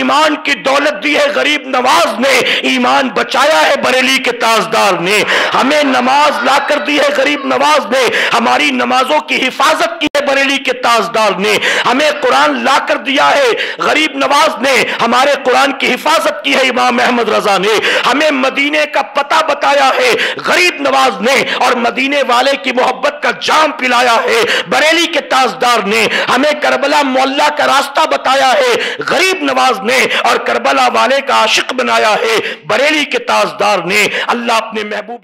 ایمان کی دولت دی ہے غریب نواز نے، ایمان بچایا ہے بریلی کے تاجدار نے. ہمیں نماز لا کر دی ہے غریب نواز نے، ہماری نمازوں کی حفاظت کی ہے بریلی کے تاجدار نے. ہمیں قرآن لا کر دیا ہے غریب نواز نے، ہمارے قرآن کی حفاظت کی ہے امام احمد رضا نے. ہمیں مدینے کا پتہ بتایا ہے غریب نواز نے، اور مدینے والے کی محبت کا جام پلایا ہے بریلی کے تاجدار نے. ہمیں کربلا معلیٰ کا راستہ بتایا ہے غریب نواز نے، اور کربلا والے کا عاشق بنایا ہے بریلی کے تاجدار نے. اللہ اپنے محبوب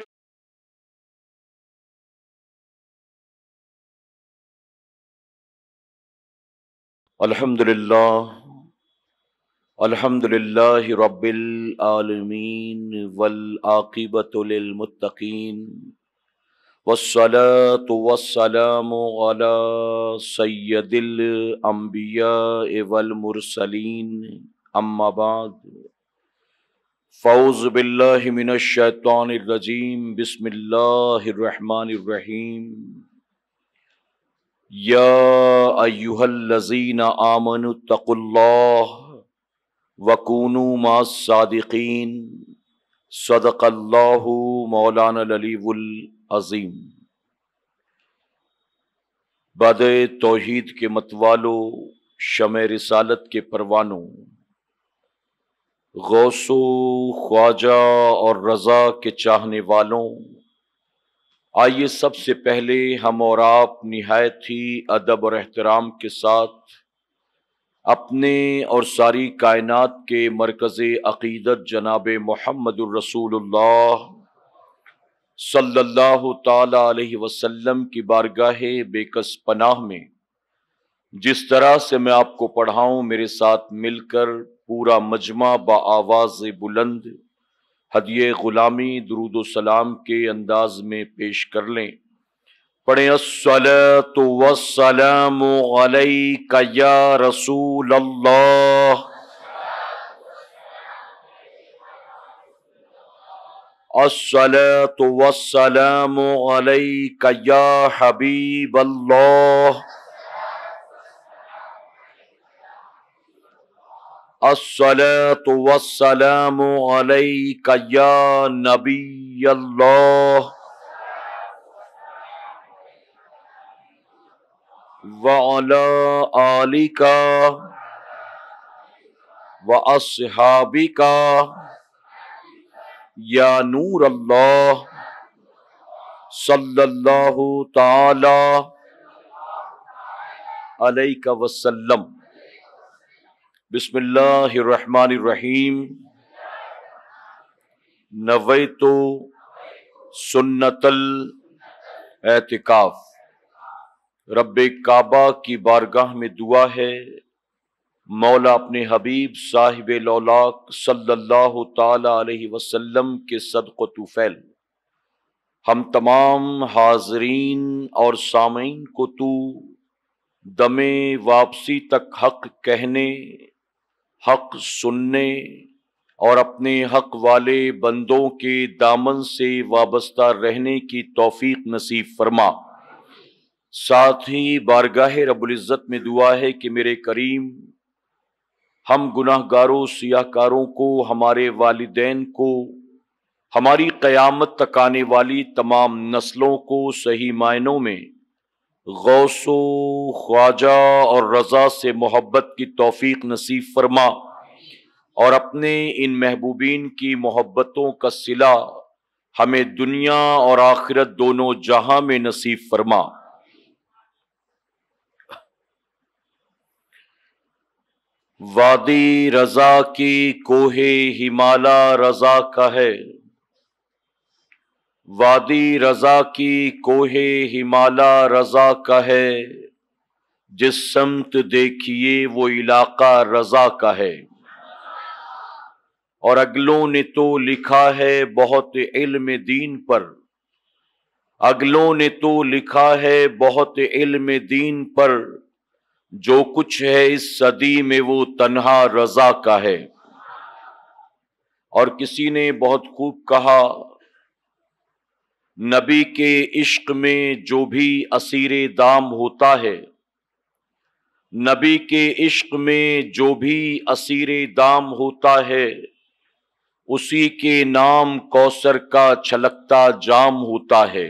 الحمدللہ رب العالمین والعاقبۃ للمتقین والصلاة والسلام علی سید الانبیاء والمرسلین اما بعد فاعوذ باللہ من الشیطان الرجیم بسم اللہ الرحمن الرحیم یا ایہا الذین آمنوا اتقوا اللہ وَكُونُوا مَعَ الصَّادِقِينَ صدق اللہ مولانا العلی العظیم. باد توحید کے متوالو، شمع رسالت کے پروانوں، غوث و خواجہ اور رضا کے چاہنے والوں، آئیے سب سے پہلے ہم اور آپ نہایت ہی ادب اور احترام کے ساتھ اپنے اور ساری کائنات کے مرکز عقیدت جناب محمد الرسول اللہ صلی اللہ تعالی علیہ وسلم کی بارگاہ بے کس پناہ میں جس طرح سے میں آپ کو پڑھاؤں، میرے ساتھ مل کر پورا مجمع بآواز بلند ہدیہ غلامی درود و سلام کے انداز میں پیش کر لیں. پڑھیں الصلاۃ والسلام علیک یا رسول اللہ، الصلاۃ والسلام علیک یا حبیب اللہ، الصلاۃ والسلام علیک یا نبی اللہ وَعَلَىٰ آلِكَ وَأَصْحَابِكَ یا نور اللہ صلی اللہ تعالی علیہ وسلم. بسم اللہ الرحمن الرحیم. نویت سنت الاعتکاف. رب کعبہ کی بارگاہ میں دعا ہے مولا اپنے حبیب صاحب لولاک صلی اللہ تعالی علیہ وسلم کے صدق و طفیل ہم تمام حاضرین اور سامعین کو تو دم واپسی تک حق کہنے، حق سننے اور اپنے حق والے بندوں کے دامن سے وابستہ رہنے کی توفیق نصیب فرما. ساتھ ہی بارگاہ رب العزت میں دعا ہے کہ میرے کریم ہم گناہ گاروں، سیاہ کاروں کو، ہمارے والدین کو، ہماری قیامت تک آنے والی تمام نسلوں کو صحیح معنوں میں غوث و خواجہ اور رضا سے محبت کی توفیق نصیب فرما، اور اپنے ان محبوبین کی محبتوں کا صلہ ہمیں دنیا اور آخرت دونوں جہاں میں نصیب فرما. وادی رضا کی کوہ ہمالا رضا کا ہے، وادی رضا کی کوہ ہمالا رضا کا ہے، جس سمت دیکھیے وہ علاقہ رضا کا ہے. اور اگلوں نے تو لکھا ہے بہت علم دین پر، اگلوں نے تو لکھا ہے بہت علم دین پر، جو کچھ ہے اس صدی میں وہ تنہا رضا کا ہے. اور کسی نے بہت خوب کہا، نبی کے عشق میں جو بھی اسیر دام ہوتا ہے، نبی کے عشق میں جو بھی اسیر دام ہوتا ہے اسی کے نام کوثر کا چھلکتا جام ہوتا ہے۔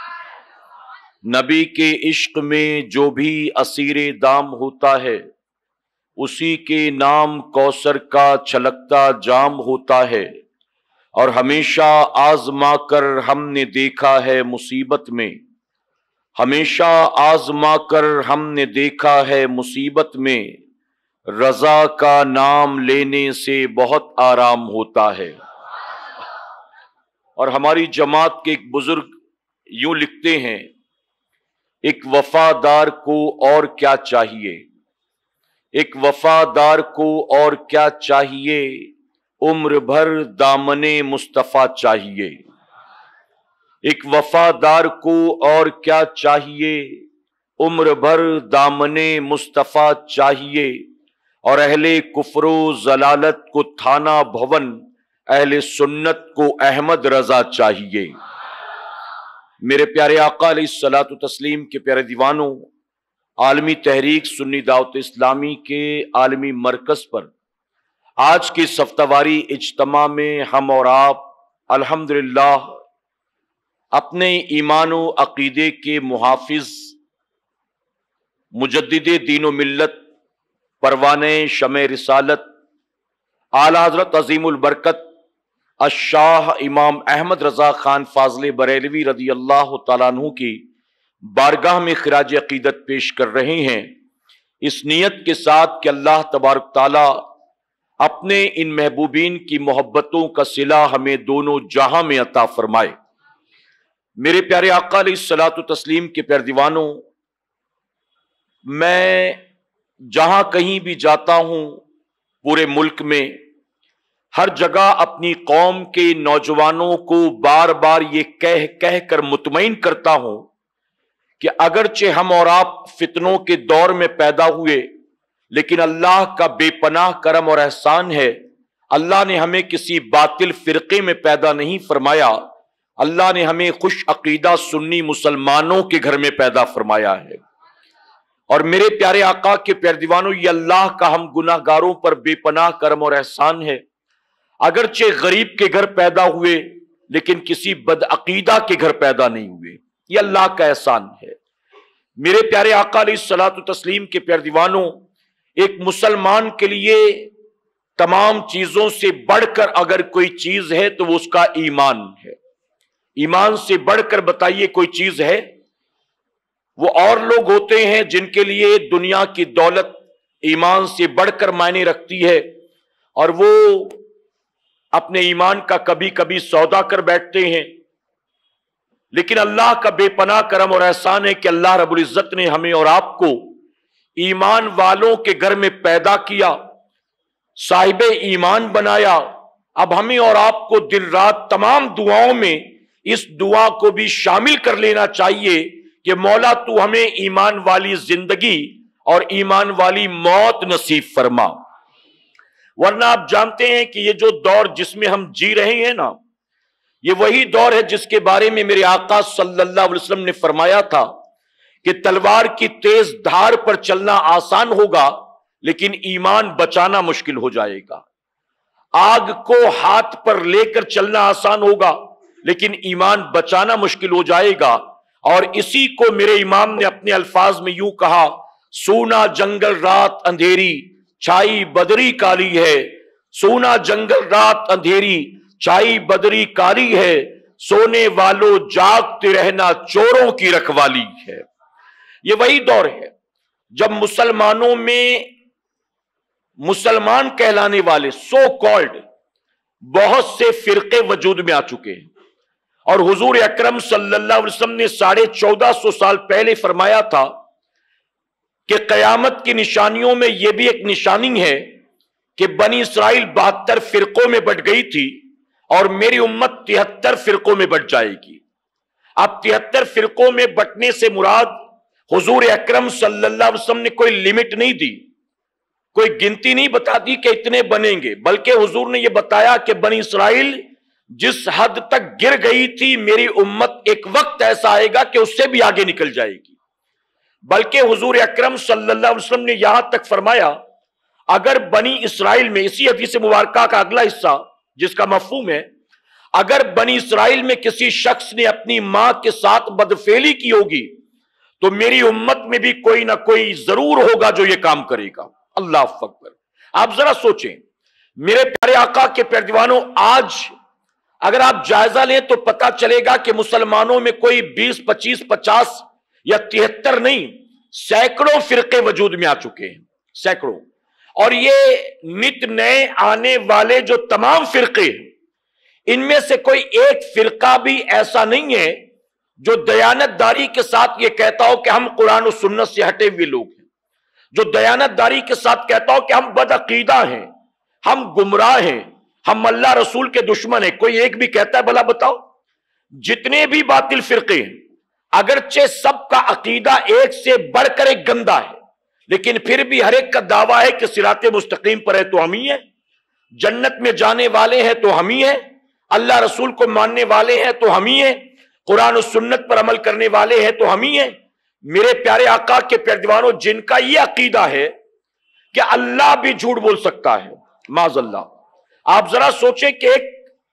نبی کے عشق میں جو بھی اسیر دام ہوتا ہے اسی کے نام کوثر کا چھلکتا جام ہوتا ہے، اور ہمیشہ آزما کر ہم نے دیکھا ہے مصیبت میں، ہمیشہ آزما کر ہم نے دیکھا ہے مصیبت میں، رضا کا نام لینے سے بہت آرام ہوتا ہے۔ اور ہماری جماعت کے ایک بزرگ یوں لکھتے ہیں، ایک وفادار کو اور کیا چاہیے، ایک وفادار کو اور کیا چاہیے، عمر بھر دامن مصطفیٰ چاہیے۔ ایک وفادار کو اور کیا چاہیے، عمر بھر دامن مصطفیٰ چاہیے، اور اہل کفر و ضلالت کو تھانہ بھون، اہل سنت کو احمد رضا چاہیے۔ میرے پیارے آقا علیہ الصلوۃ والتسلیم کے پیارے دیوانوں، عالمی تحریک سنی دعوت اسلامی کے عالمی مرکز پر آج کے ہفتہ واری اجتماع میں ہم اور آپ الحمدللہ اپنے ایمان و عقیدے کے محافظ، مجدد دین و ملت، پروانے شمع رسالت، اعلیٰ حضرت عظیم البرکت الشاہ امام احمد رضا خان فاضل بریلوی رضی اللہ تعالیٰ عنہ کی بارگاہ میں خراج عقیدت پیش کر رہے ہیں، اس نیت کے ساتھ کہ اللہ تبارک تعالیٰ اپنے ان محبوبین کی محبتوں کا صلہ ہمیں دونوں جہاں میں عطا فرمائے۔ میرے پیارے آقا علیہ الصلوۃ والتسلیم کے پیارے دیوانوں، میں جہاں کہیں بھی جاتا ہوں پورے ملک میں، ہر جگہ اپنی قوم کے نوجوانوں کو بار بار یہ کہہ کر مطمئن کرتا ہوں کہ اگرچہ ہم اور آپ فتنوں کے دور میں پیدا ہوئے، لیکن اللہ کا بے پناہ کرم اور احسان ہے، اللہ نے ہمیں کسی باطل فرقے میں پیدا نہیں فرمایا، اللہ نے ہمیں خوش عقیدہ سنی مسلمانوں کے گھر میں پیدا فرمایا ہے۔ اور میرے پیارے آقا کے پیارے دیوانوں، یہ اللہ کا ہم گناہ گاروں پر بے پناہ کرم اور احسان ہے، اگرچہ غریب کے گھر پیدا ہوئے لیکن کسی بدعقیدہ کے گھر پیدا نہیں ہوئے، یہ اللہ کا احسان ہے۔ میرے پیارے آقا علیہ الصلوۃ والتسلیم کے پیارے دیوانوں، ایک مسلمان کے لیے تمام چیزوں سے بڑھ کر اگر کوئی چیز ہے تو وہ اس کا ایمان ہے۔ ایمان سے بڑھ کر بتائیے کوئی چیز ہے؟ وہ اور لوگ ہوتے ہیں جن کے لیے دنیا کی دولت ایمان سے بڑھ کر معنی رکھتی ہے، اور وہ اپنے ایمان کا کبھی کبھی سودا کر بیٹھتے ہیں، لیکن اللہ کا بے پناہ کرم اور احسان ہے کہ اللہ رب العزت نے ہمیں اور آپ کو ایمان والوں کے گھر میں پیدا کیا، صاحب ایمان بنایا۔ اب ہمیں اور آپ کو دن رات تمام دعاؤں میں اس دعا کو بھی شامل کر لینا چاہیے کہ مولا تو ہمیں ایمان والی زندگی اور ایمان والی موت نصیب فرما، ورنہ آپ جانتے ہیں کہ یہ جو دور جس میں ہم جی رہے ہیں نا، یہ وہی دور ہے جس کے بارے میں میرے آقا صلی اللہ علیہ وسلم نے فرمایا تھا کہ تلوار کی تیز دھار پر چلنا آسان ہوگا لیکن ایمان بچانا مشکل ہو جائے گا، آگ کو ہاتھ پر لے کر چلنا آسان ہوگا لیکن ایمان بچانا مشکل ہو جائے گا۔ اور اسی کو میرے امام نے اپنے الفاظ میں یوں کہا، سونا جنگل رات اندھیری چھائی بدری کالی ہے، سونا جنگل رات اندھیری چھائی بدری کالی ہے، سونے والوں جاگتے رہنا چوروں کی رکھوالی ہے۔ یہ وہی دور ہے جب مسلمانوں میں مسلمان کہلانے والے سو کالڈ بہت سے فرقے وجود میں آ چکے ہیں، اور حضور اکرم صلی اللہ علیہ وسلم نے 1450 سال پہلے فرمایا تھا کہ قیامت کی نشانیوں میں یہ بھی ایک نشانی ہے کہ بنی اسرائیل 72 فرقوں میں بٹ گئی تھی اور میری امت 73 فرقوں میں بٹ جائے گی۔ اب 73 فرقوں میں بٹنے سے مراد حضور اکرم صلی اللہ علیہ وسلم نے کوئی لمٹ نہیں دی، کوئی گنتی نہیں بتا دی کہ اتنے بنیں گے، بلکہ حضور نے یہ بتایا کہ بنی اسرائیل جس حد تک گر گئی تھی، میری امت ایک وقت ایسا آئے گا کہ اس سے بھی آگے نکل جائے گی۔ بلکہ حضور اکرم صلی اللہ علیہ وسلم نے یہاں تک فرمایا اگر بنی اسرائیل میں، اسی حدیث مبارکہ کا اگلا حصہ جس کا مفہوم ہے، اگر بنی اسرائیل میں کسی شخص نے اپنی ماں کے ساتھ بدفعلی کی ہوگی تو میری امت میں بھی کوئی نہ کوئی ضرور ہوگا جو یہ کام کرے گا۔ اللہ اکبر۔ آپ ذرا سوچیں میرے پیارے آقا کے پیارے دیوانوں، آج اگر آپ جائزہ لیں تو پتا چلے گا کہ مسلمانوں میں کوئی 20 25 50 یا 73 نہیں، سینکڑوں فرقے وجود میں آ چکے ہیں، سینکڑوں۔ اور یہ نت نئے آنے والے جو تمام فرقے ہیں، ان میں سے کوئی ایک فرقہ بھی ایسا نہیں ہے جو دیانت داری کے ساتھ یہ کہتا ہو کہ ہم قرآن و سنت سے ہٹے ہوئے لوگ ہیں، جو دیانت داری کے ساتھ کہتا ہو کہ ہم بدعقیدہ ہیں، ہم گمراہ ہیں، ہم اللہ رسول کے دشمن ہیں۔ کوئی ایک بھی کہتا ہے؟ بھلا بتاؤ۔ جتنے بھی باطل فرقے ہیں، اگرچہ سب کا عقیدہ ایک سے بڑھ کر ایک گندا ہے، لیکن پھر بھی ہر ایک کا دعویٰ ہے کہ صراط مستقیم پر ہے تو ہم ہی ہیں، جنت میں جانے والے ہیں تو ہم ہی ہیں، اللہ رسول کو ماننے والے ہیں تو ہم ہی ہیں، قرآن و سنت پر عمل کرنے والے ہیں تو ہم ہی ہیں۔ میرے پیارے آقا کے پیارے دیوانوں، جن کا یہ عقیدہ ہے کہ اللہ بھی جھوٹ بول سکتا ہے، معاذ اللہ، آپ ذرا سوچیں کہ ایک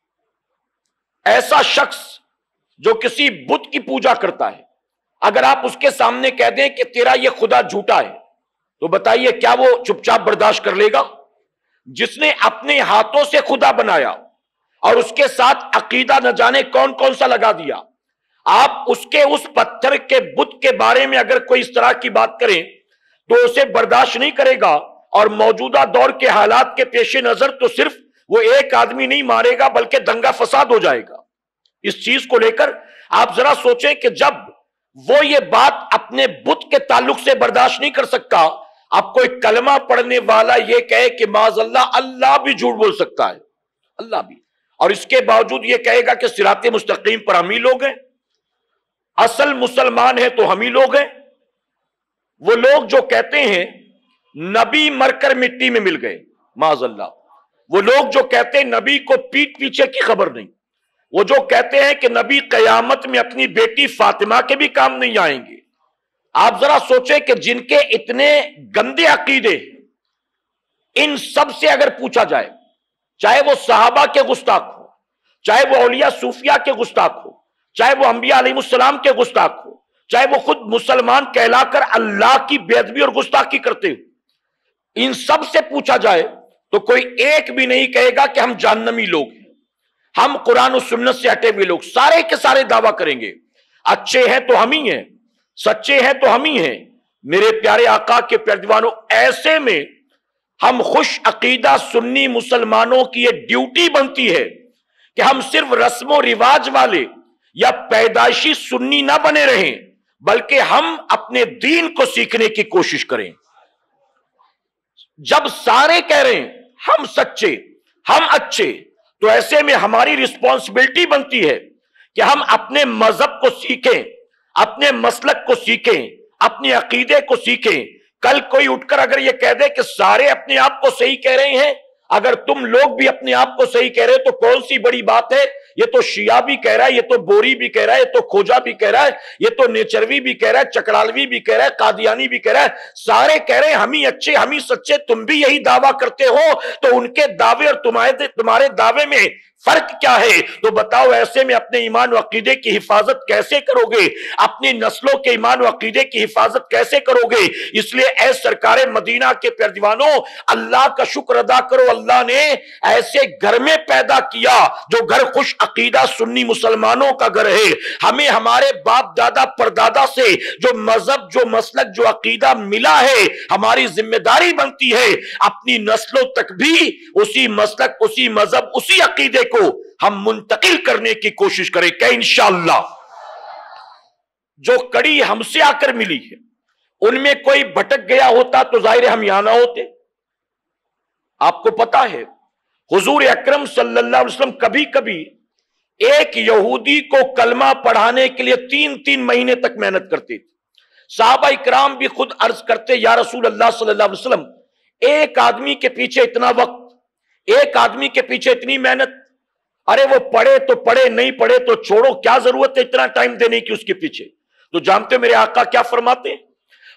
ایسا شخص جو کسی بت کی پوجا کرتا ہے، اگر آپ اس کے سامنے کہہ دیں کہ تیرا یہ خدا جھوٹا ہے تو بتائیے کیا وہ چپ چاپ برداشت کر لے گا؟ جس نے اپنے ہاتھوں سے خدا بنایا اور اس کے ساتھ عقیدہ نہ جانے کون کون سا لگا دیا، آپ اس کے اس پتھر کے بت کے بارے میں اگر کوئی اس طرح کی بات کریں تو اسے برداشت نہیں کرے گا، اور موجودہ دور کے حالات کے پیش نظر تو صرف وہ ایک آدمی نہیں مارے گا بلکہ دنگا فساد ہو جائے گا۔ اس چیز کو لے کر آپ ذرا سوچیں کہ جب وہ یہ بات اپنے بت کے تعلق سے برداشت نہیں کر سکتا، اب کوئی کلمہ پڑھنے والا یہ کہے کہ معاذ اللہ اللہ بھی جھوٹ بول سکتا ہے، اللہ بھی، اور اس کے باوجود یہ کہے گا کہ صراط مستقیم پر ہم ہی لوگ ہیں، اصل مسلمان ہیں تو ہم ہی لوگ ہیں۔ وہ لوگ جو کہتے ہیں نبی مر کر مٹی میں مل گئے، معاذ اللہ، وہ لوگ جو کہتے ہیں نبی کو پیٹ پیچھے کی خبر نہیں، وہ جو کہتے ہیں کہ نبی قیامت میں اپنی بیٹی فاطمہ کے بھی کام نہیں آئیں گے، آپ ذرا سوچیں کہ جن کے اتنے گندے عقیدے، ان سب سے اگر پوچھا جائے، چاہے وہ صحابہ کے گستاخ ہو، چاہے وہ اولیاء صوفیاء کے گستاخ ہو، چاہے وہ انبیاء علیہ السلام کے گستاخ ہو، چاہے وہ خود مسلمان کہلا کر اللہ کی بے ادبی اور گستاخی کرتے ہو، ان سب سے پوچھا جائے تو کوئی ایک بھی نہیں کہے گا کہ ہم جہنمی لوگ ہیں، ہم قرآن و سنت سے ہٹے ہوئے لوگ، سارے کے سارے دعویٰ کریں گے اچھے ہیں تو ہم ہی ہیں، سچے ہیں تو ہم ہی ہیں۔ میرے پیارے آقا کے پیارے دیوانوں، ایسے میں ہم خوش عقیدہ سنی مسلمانوں کی یہ ڈیوٹی بنتی ہے کہ ہم صرف رسم و رواج والے یا پیدائشی سنی نہ بنے رہیں، بلکہ ہم اپنے دین کو سیکھنے کی کوشش کریں۔ جب سارے کہہ رہے ہیں ہم سچے، ہم اچھے، تو ایسے میں ہماری رسپانسبلٹی بنتی ہے کہ ہم اپنے مذہب کو سیکھیں، اپنے مسلک کو سیکھیں، اپنے عقیدے کو سیکھیں۔ کل کوئی اٹھ کر اگر یہ کہہ دے کہ سارے اپنے آپ کو صحیح کہہ رہے ہیں، اگر تم لوگ بھی اپنے آپ کو صحیح کہہ رہے تو کون سی بڑی بات ہے؟ یہ تو شیعہ بھی کہہ رہا ہے، یہ تو بوری بھی کہہ رہا ہے، یہ تو کھوجا بھی کہہ رہا ہے، یہ تو نیچروی بھی کہہ رہا ہے، چکڑالوی بھی کہہ رہا ہے، قادیانی بھی کہہ رہا ہے، سارے کہہ رہے ہیں ہم ہی اچھے، ہم ہی سچے، تم بھی یہی دعویٰ کرتے ہو، تو ان کے دعوے اور تمہارے دعوے میں فرق کیا ہے؟ تو بتاؤ ایسے میں اپنے ایمان و عقیدے کی حفاظت کیسے کرو گے؟ اپنی نسلوں کے ایمان و عقیدے کی حفاظت کیسے کرو گے؟ اس لیے اے سرکار مدینہ کے پیارے دیوانوں، اللہ کا شکر ادا کرو، اللہ نے ایسے گھر میں پیدا کیا جو گھر خوش عقیدہ سنی مسلمانوں کا گھر ہے۔ ہمیں ہمارے باپ دادا پردادا سے جو مذہب، جو مسلک، جو عقیدہ ملا ہے، ہماری ذمہ داری بنتی ہے اپنی نسلوں تک بھی اسی مسلک، اسی مذہب، اسی عقیدے کو ہم منتقل کرنے کی کوشش کریں کہ انشاءاللہ جو کڑی ہم سے آ کر ملی ہے ان میں کوئی بھٹک گیا ہوتا تو ظاہر ہم یہاں نہ ہوتے۔ آپ کو پتا ہے حضور اکرم صلی اللہ علیہ وسلم کبھی کبھی ایک یہودی کو کلمہ پڑھانے کے لیے 3 مہینے تک محنت کرتے تھے۔ صحابہ اکرام بھی خود عرض کرتے یا رسول اللہ صلی اللہ علیہ وسلم، ایک آدمی کے پیچھے اتنا وقت، ایک آدمی کے پیچھے اتنی محنت، ارے وہ پڑھے تو پڑھے، نہیں پڑھے تو چھوڑو، کیا ضرورت ہے اتنا ٹائم دینے کی اس کے پیچھے؟ تو جانتے میرے آقا کیا فرماتے ہیں؟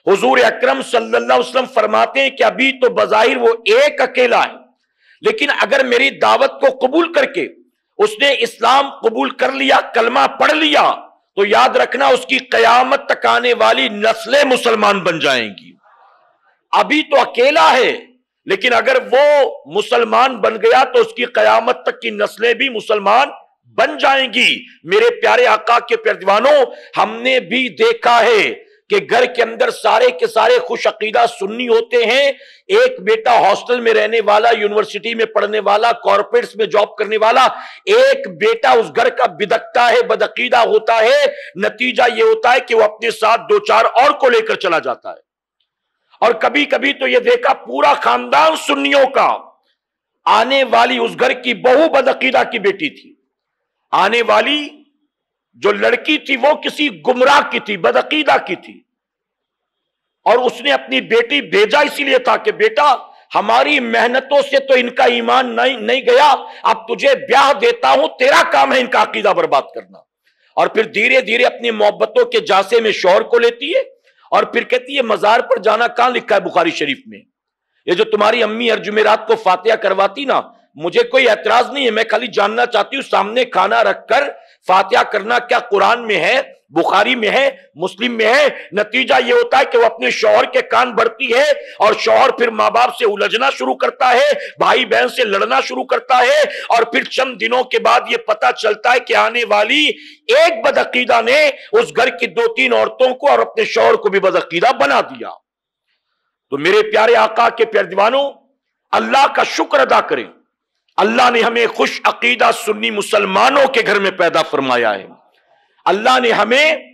हुजूर अकरम सल्लल्लाहु अलैहि वसल्लम फरमाते हैं कि अभी तो बज़ाहिर वो एक अकेला है, लेकिन अगर मेरी दावत को कबूल करके उसने इस्लाम कबूल कर लिया, कलमा पढ़ लिया, तो याद रखना उसकी कयामत तक आने वाली नस्लें मुसलमान बन जाएंगी। अभी तो अकेला है, लेकिन अगर वो मुसलमान बन गया तो उसकी कयामत तक की नस्लें भी मुसलमान बन जाएंगी। मेरे प्यारे आका के प्यारे दीवानों, हमने भी देखा है कि घर के अंदर सारे के सारे खुश अकीदा सुन्नी होते हैं, एक बेटा हॉस्टल में रहने वाला, यूनिवर्सिटी में पढ़ने वाला, कॉर्पोरेट्स में जॉब करने वाला, एक बेटा उस घर का बिदकता है, बदअकीदा होता है। नतीजा यह होता है कि वो अपने साथ दो चार और को लेकर चला जाता है। और कभी कभी तो यह देखा पूरा खानदान सुन्नियों का, आने वाली उस घर की बहू बदअकीदा की बेटी थी, आने वाली जो लड़की थी वो किसी गुमराह की थी, बदअकीदा की थी, और उसने अपनी बेटी भेजा इसीलिए था कि बेटा हमारी मेहनतों से तो इनका ईमान नहीं गया, अब तुझे ब्याह देता हूं, तेरा काम है इनका अकीदा बर्बाद करना। और फिर धीरे धीरे अपनी मोहब्बतों के जासे में शौहर को लेती है और फिर कहती है मजार पर जाना कहां लिखा है बुखारी शरीफ में? ये जो तुम्हारी अम्मी हर जुमेरात को फातिहा करवाती ना, मुझे कोई एतराज नहीं है, मैं खाली जानना चाहती हूं सामने खाना रखकर फातिहा करना क्या कुरान में है, बुखारी में है, मुस्लिम में है? नतीजा यह होता है कि वो अपने शौहर के कान भरती है और शौहर फिर मां बाप से उलझना शुरू करता है, भाई बहन से लड़ना शुरू करता है, और फिर चंद दिनों के बाद यह पता चलता है कि आने वाली एक बदअकीदा ने उस घर की दो तीन औरतों को और अपने शौहर को भी बदअकीदा बना दिया। तो मेरे प्यारे आका के प्यारे दीवानों, अल्लाह का शुक्र अदा करें, अल्लाह ने हमें खुश अकीदा सुन्नी मुसलमानों के घर में पैदा फरमाया है। अल्लाह ने हमें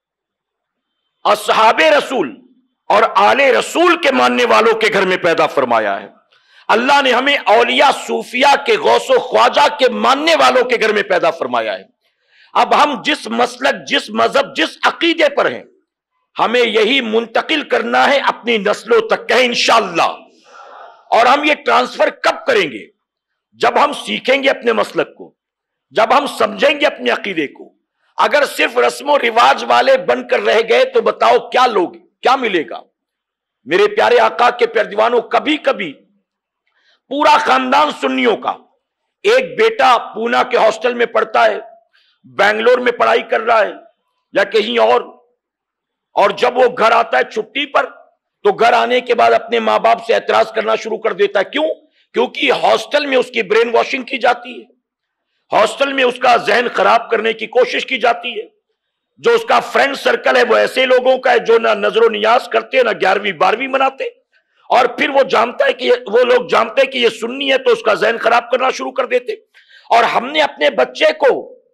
असहाबे रसूल और आले रसूल के मानने वालों के घर में पैदा फरमाया है। अल्लाह ने हमें औलिया सूफिया के गौसो ख्वाजा के मानने वालों के घर में पैदा फरमाया है। अब हम जिस मसलक, जिस मजहब, जिस अकीदे पर हैं, हमें यही मुंतकिल करना है अपनी नस्लों तक, कहें इंशाअल्लाह। और हम ये ट्रांसफर कब करेंगे? जब हम सीखेंगे अपने मसलक को, जब हम समझेंगे अपने अकीदे को। अगर सिर्फ रस्मो रिवाज वाले बनकर रह गए तो बताओ क्या लोगे, क्या मिलेगा? मेरे प्यारे आका के प्यारे दीवानों, कभी कभी पूरा खानदान सुन्नियों का, एक बेटा पूना के हॉस्टल में पढ़ता है, बेंगलोर में पढ़ाई कर रहा है या कहीं और जब वो घर आता है छुट्टी पर, तो घर आने के बाद अपने मां बाप से एतराज करना शुरू कर देता है। क्यों? क्योंकि हॉस्टल में उसकी ब्रेन वॉशिंग की जाती है, हॉस्टल में उसका जहन खराब करने की कोशिश की जाती है। जो उसका फ्रेंड सर्कल है वो ऐसे लोगों का है जो ना नजरो नियाज करते, ना 11वीं 12वीं मनाते, और फिर वो जानता है कि वो लोग जानते हैं कि ये सुन्नी है तो उसका जहन खराब करना शुरू कर देते। और हमने अपने बच्चे को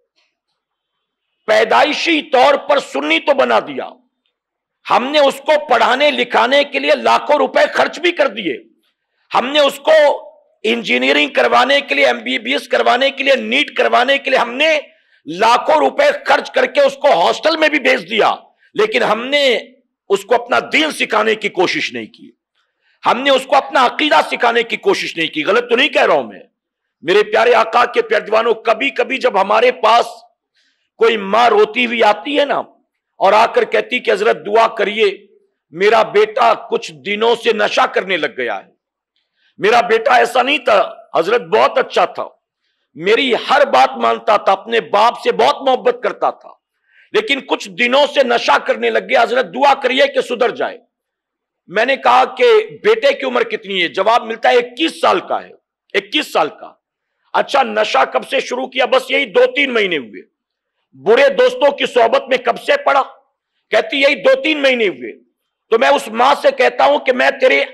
पैदाइशी तौर पर सुन्नी तो बना दिया, हमने उसको पढ़ाने लिखाने के लिए लाखों रुपए खर्च भी कर दिए, हमने उसको इंजीनियरिंग करवाने के लिए, एमबीबीएस करवाने के लिए, नीट करवाने के लिए हमने लाखों रुपए खर्च करके उसको हॉस्टल में भी भेज दिया, लेकिन हमने उसको अपना दीन सिखाने की कोशिश नहीं की, हमने उसको अपना अकीदा सिखाने की कोशिश नहीं की। गलत तो नहीं कह रहा हूं मैं? मेरे प्यारे आका के प्यारे दीवानों, कभी कभी जब हमारे पास कोई मां रोती हुई आती है ना और आकर कहती कि हजरत दुआ करिए, मेरा बेटा कुछ दिनों से नशा करने लग गया है, मेरा बेटा ऐसा नहीं था हजरत, बहुत अच्छा था, मेरी हर बात मानता था, अपने बाप से बहुत मोहब्बत करता था, लेकिन कुछ दिनों से नशा करने लग गया, हजरत दुआ करिए कि सुधर जाए। मैंने कहा कि बेटे की उम्र कितनी है? जवाब मिलता है 21 साल का है। 21 साल का? अच्छा, नशा कब से शुरू किया? बस यही 2-3 महीने हुए। बुरे दोस्तों की सोहबत में कब से पड़ा? कहती यही 2-3 महीने हुए। तो मैं उस मां से कहता हूं कि मैं तेरी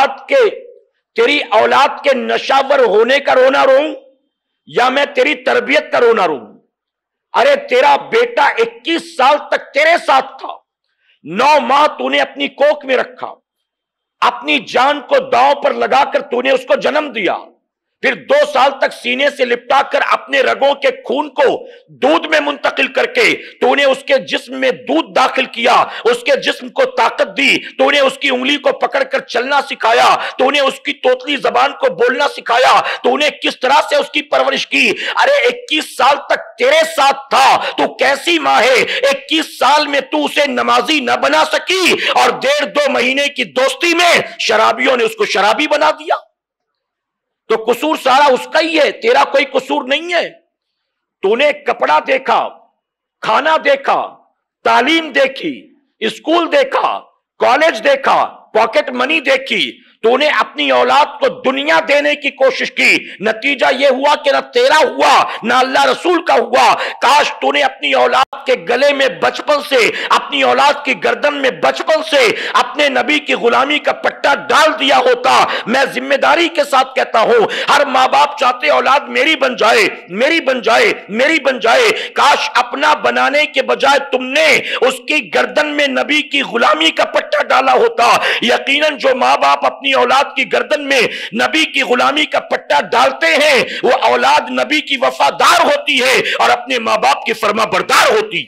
औलाद के नशावर होने का रोना रोऊं या मैं तेरी तरबियत का रोना रोऊं? अरे तेरा बेटा 21 साल तक तेरे साथ था, 9 माह तूने अपनी कोख में रखा, अपनी जान को दांव पर लगाकर तूने उसको जन्म दिया, پھر 2 سال تک سینے سے لپٹا کر اپنے رگوں کے خون کو دودھ میں منتقل کر کے تو نے اس کے جسم میں دودھ داخل کیا، اس کے جسم کو طاقت دی، تو نے اس کی انگلی کو پکڑ کر چلنا سکھایا، تو نے اس کی توتلی زبان کو بولنا سکھایا، تو نے کس طرح سے اس کی پرورش کی۔ ارے 21 سال تک تیرے ساتھ تھا، تو کیسی ماں ہے 21 سال میں تو اسے نمازی نہ بنا سکی، اور 1.5-2 مہینے کی دوستی میں شرابیوں نے اس کو شرابی بنا دیا۔ تو قصور سارا اس کا ہی ہے، تیرا کوئی قصور نہیں ہے۔ تو نے کپڑا دیکھا، کھانا دیکھا، تعلیم دیکھی، اسکول دیکھا، کالج دیکھا، پاکٹ منی دیکھی، تو نے اپنی اولاد کو دنیا دینے کی کوشش کی، نتیجہ یہ ہوا کہ نہ تیرا ہوا نہ اللہ رسول کا ہوا۔ کاش تو نے اپنی اولاد کے گلے میں بچپن سے، اپنی اولاد کی گردن میں بچپن سے اپنے نبی کی غلامی کا پٹا ڈال دیا ہوتا۔ میں ذمہ داری کے ساتھ کہتا ہوں، ہر ماں باپ چاہتے اولاد میری بن جائے، میری بن جائے، میری بن جائے۔ کاش اپنا بنانے کے بجائے تم نے اس کی گردن میں نبی کی غلامی کا پٹا ڈالا ہوتا۔ یقیناً جو ماں باپ اپنی اولاد کی گردن میں نبی کی غلامی کا پٹا ڈالتے ہیں، وہ اولاد نبی کی وفادار ہوتی ہے اور اپنے ماں باپ کی فرما بردار ہوتی۔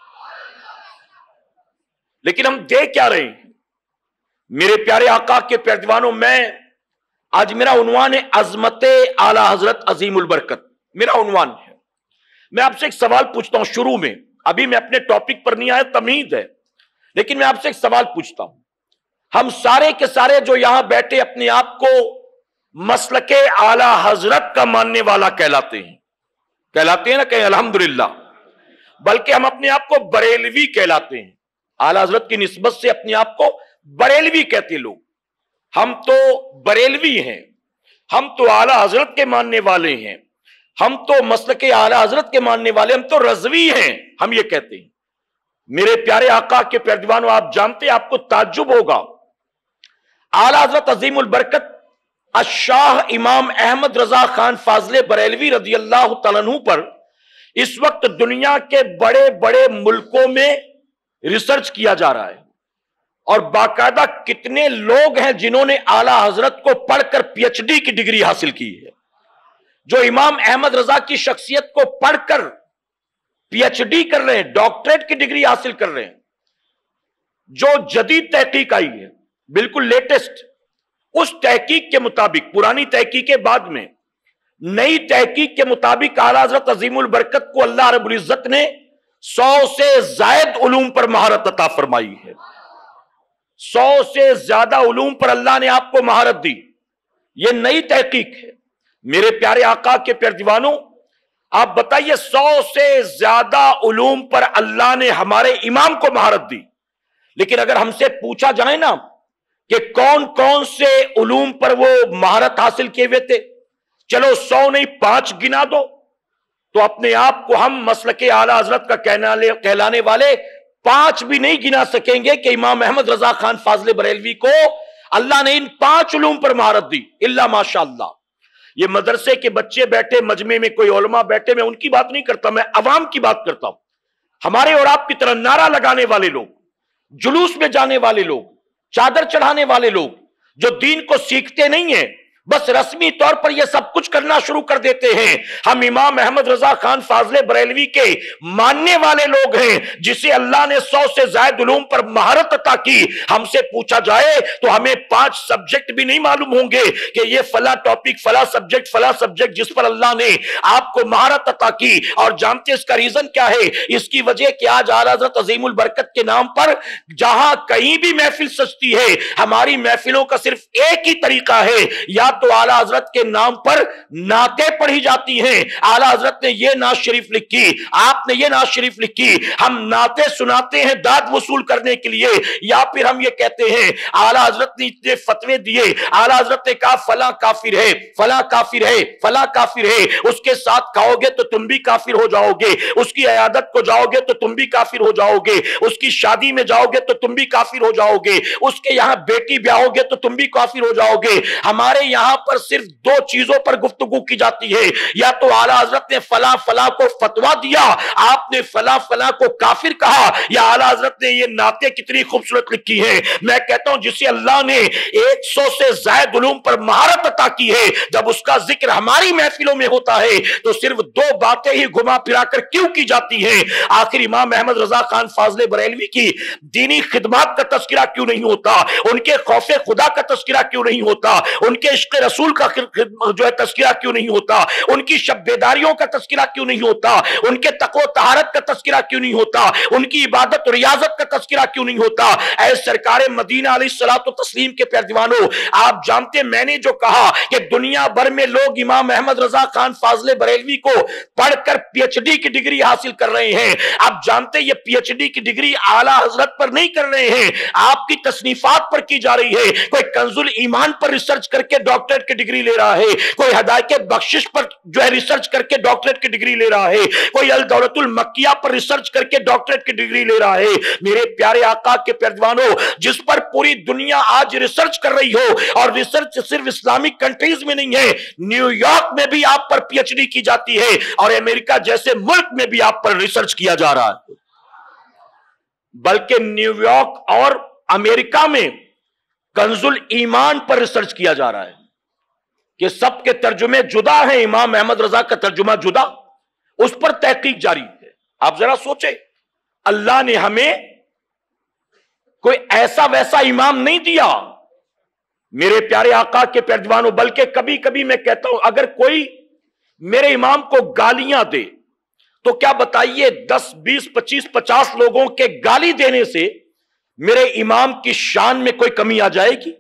لیکن ہم دیکھ کیا رہے ہیں؟ میرے پیارے آقا کے پیارے دیوانوں، میں آج میرا عنوان ہے عظمت اعلی حضرت عظیم البرکت، میرا عنوان ہے۔ میں آپ سے ایک سوال پوچھتا ہوں شروع میں، ابھی میں اپنے ٹاپک پر نہیں آیا، تمہید ہے، لیکن میں آپ سے ایک سوال پوچھتا ہوں۔ ہم سارے کے سارے جو یہاں بیٹھے اپنے آپ کو مسلک اعلی حضرت کا ماننے والا کہلاتے ہیں نا، کہیں الحمدللہ، بلکہ ہم اپنے آپ کو بریلوی کہلاتے ہیں۔ اعلی حضرت کی نسبت سے اپنے آپ کو بریلوی کہتے لوگ۔ ہم تو بریلوی ہیں، ہم تو اعلی حضرت کے ماننے والے ہیں، ہم تو مسلک اعلی حضرت کے ماننے والے، ہم تو رضوی ہیں، ہم یہ کہتے ہیں۔ میرے پیارے آقا کے پیارے دیوانوں، آپ جانتے ہیں، آپ کو تعجب ہوگا، اعلی حضرت عظیم البرکت الشاہ امام احمد رضا خان فاضل بریلوی رضی اللہ تعالیٰ عنہ پر اس وقت دنیا کے بڑے بڑے ملکوں میں ریسرچ کیا جا رہا ہے، اور باقاعدہ کتنے لوگ ہیں جنہوں نے اعلی حضرت کو پڑھ کر پی ایچ ڈی کی ڈگری حاصل کی ہے، جو امام احمد رضا کی شخصیت کو پڑھ کر پی ایچ ڈی کر رہے ہیں، ڈاکٹریٹ کی ڈگری حاصل کر رہے ہیں۔ جو جدید تحقیق آئی ہے، بالکل لیٹسٹ، اس تحقیق کے مطابق، پرانی تحقیق کے بعد میں نئی تحقیق کے مطابق اعلی حضرت عظیم البرکت کو اللہ رب العزت نے 100 سے زائد علوم پر مہارت عطا فرمائی ہے۔ 100 سے زیادہ علوم پر اللہ نے آپ کو مہارت دی، یہ نئی تحقیق ہے۔ میرے پیارے آقا کے پیارے دیوانوں، آپ بتائیے 100 سے زیادہ علوم پر اللہ نے ہمارے امام کو مہارت دی، لیکن اگر ہم سے پوچھا جائے نا کہ کون کون سے علوم پر وہ مہارت حاصل کیے ہوئے تھے، چلو 100 نہیں 5 گنا دو، تو اپنے آپ کو ہم مسلک اعلی حضرت کا کہلانے والے 5 بھی نہیں گنا سکیں گے کہ امام احمد رضا خان فاضل بریلوی کو اللہ نے ان 5 علوم پر مہارت دی، الا ماشاءاللہ۔ یہ مدرسے کے بچے بیٹھے، مجمع میں کوئی علماء بیٹھے، میں ان کی بات نہیں کرتا، میں عوام کی بات کرتا ہوں۔ ہمارے اور آپ کی طرح نعرہ لگانے والے لوگ، جلوس میں جانے والے لوگ، چادر چڑھانے والے لوگ، جو دین کو سیکھتے نہیں ہیں، بس رسمی طور پر یہ سب کچھ کرنا شروع کر دیتے ہیں۔ ہم امام احمد رضا خان فاضل بریلوی کے ماننے والے لوگ ہیں، جسے اللہ نے 100 سے زائد علوم پر مہارت عطا کی۔ ہم سے پوچھا جائے تو ہمیں 5 سبجیکٹ بھی نہیں معلوم ہوں گے کہ یہ فلاں ٹاپک، فلاں سبجیکٹ جس پر اللہ نے آپ کو مہارت عطا کی۔ اور جانتے اس کا ریزن کیا ہے؟ اس کی وجہ کہ آج اعلی حضرت عظیم البرکت کے نام پر جہاں کہیں بھی محفل سجتی ہے، ہماری محفلوں کا صرف ایک ہی طریقہ ہے، یا تو اعلی حضرت کے نام پر نعتیں پڑھی جاتی ہیں، اعلی حضرت نے یہ نعت شریف لکھی، آپ نے یہ نعت شریف لکھی، ہم نعتیں سناتے ہیں داد وصول کرنے کے لیے، یا پھر ہم یہ کہتے ہیں اعلی حضرت نے اتنے فتوے دیے، اعلی حضرت نے کہا فلاں کافر ہے، فلاں کافر ہے، فلاں کافر ہے، اس کے ساتھ کھاؤ گے تو تم بھی کافر ہو جاؤ گے، اس کی عیادت کو جاؤ گے تو تم بھی کافر ہو جاؤ گے، اس کی شادی میں جاؤ گے تو تم بھی کافر ہو جاؤ گے، اس کے یہاں بیٹی بیاہو گے تو تم بھی کافر ہو جاؤ گے۔ ہمارے یہاں یہاں پر صرف دو چیزوں پر گفتگو کی جاتی ہے، یا تو اعلیٰ حضرت نے فلاں فلاں کو فتویٰ دیا، آپ نے فلاں فلاں کو کافر کہا، یا اعلیٰ حضرت نے یہ نعتیں کتنی خوبصورت لکھی ہیں۔ میں کہتا ہوں جسے اللہ نے 100 سے زائد علوم پر مہارت عطا کی ہے، جب اس کا ذکر ہماری محفلوں میں ہوتا ہے تو صرف دو باتیں ہی گھما پھرا کر کیوں کی جاتی ہیں؟ آخر امام احمد رضا خان فاضل بریلوی کی دینی خدمات کا تذکرہ کیوں نہیں ہوتا؟ ان کے خوف خدا کا تذکرہ کیوں نہیں ہوتا؟ ان کے عشق رسول کا جو ہے تذکرہ کیوں نہیں ہوتا؟ ان کی شب بیداریوں کا تذکرہ کیوں نہیں ہوتا؟ ان کے تقوی و طہارت کا تذکرہ کیوں نہیں ہوتا؟ ان کی عبادت و ریاضت کا تذکرہ کیوں نہیں ہوتا؟ اے سرکار مدینہ علیہ الصلوۃ والتسلیم کے پیارے دیوانوں، آپ جانتے میں نے جو کہا کہ دنیا بھر میں لوگ امام احمد رضا خان فاضل بریلوی کو پڑھ کر پی ایچ ڈی کی ڈگری حاصل کر رہے ہیں، آپ جانتے یہ پی ایچ ڈی کی ڈگری اعلیٰ حضرت پر نہیں کر رہے ہیں، آپ کی تصنیفات پر کی جا رہی ہے۔ کوئی کنز الایمان پر ریسرچ کر کے ڈاکٹریٹ کی ڈگری لے رہا ہے، کوئی ہدایت بخشش پر جو ہے ریسرچ کر کے ڈاکٹریٹ کی ڈگری لے رہا ہے، کوئی الدولت المکیہ پر ریسرچ کر کے ڈاکٹریٹ کی ڈگری لے رہا ہے۔ میرے پیارے آقا کے پیروانوں، جس پر پوری دنیا آج ریسرچ کر رہی ہو، اور ریسرچ صرف اسلامک کنٹریز میں نہیں ہے، نیو یارک میں بھی آپ پر پی ایچ ڈی کی جاتی ہے، اور امریکہ جیسے ملک میں بھی آپ پر ریسرچ کیا جا رہا ہے۔ بلکہ نیو یارک اور امریکہ میں کنز الایمان پر ریسرچ کیا جا رہا ہے کہ سب کے ترجمے جدا ہیں، امام احمد رضا کا ترجمہ جدا، اس پر تحقیق جاری ہے۔ آپ ذرا سوچیں، اللہ نے ہمیں کوئی ایسا ویسا امام نہیں دیا میرے پیارے آقا کے پیارے دیوانوں، بلکہ کبھی کبھی میں کہتا ہوں اگر کوئی میرے امام کو گالیاں دے تو کیا بتائیے 10 20 25 50 لوگوں کے گالی دینے سے میرے امام کی شان میں کوئی کمی آ جائے گی؟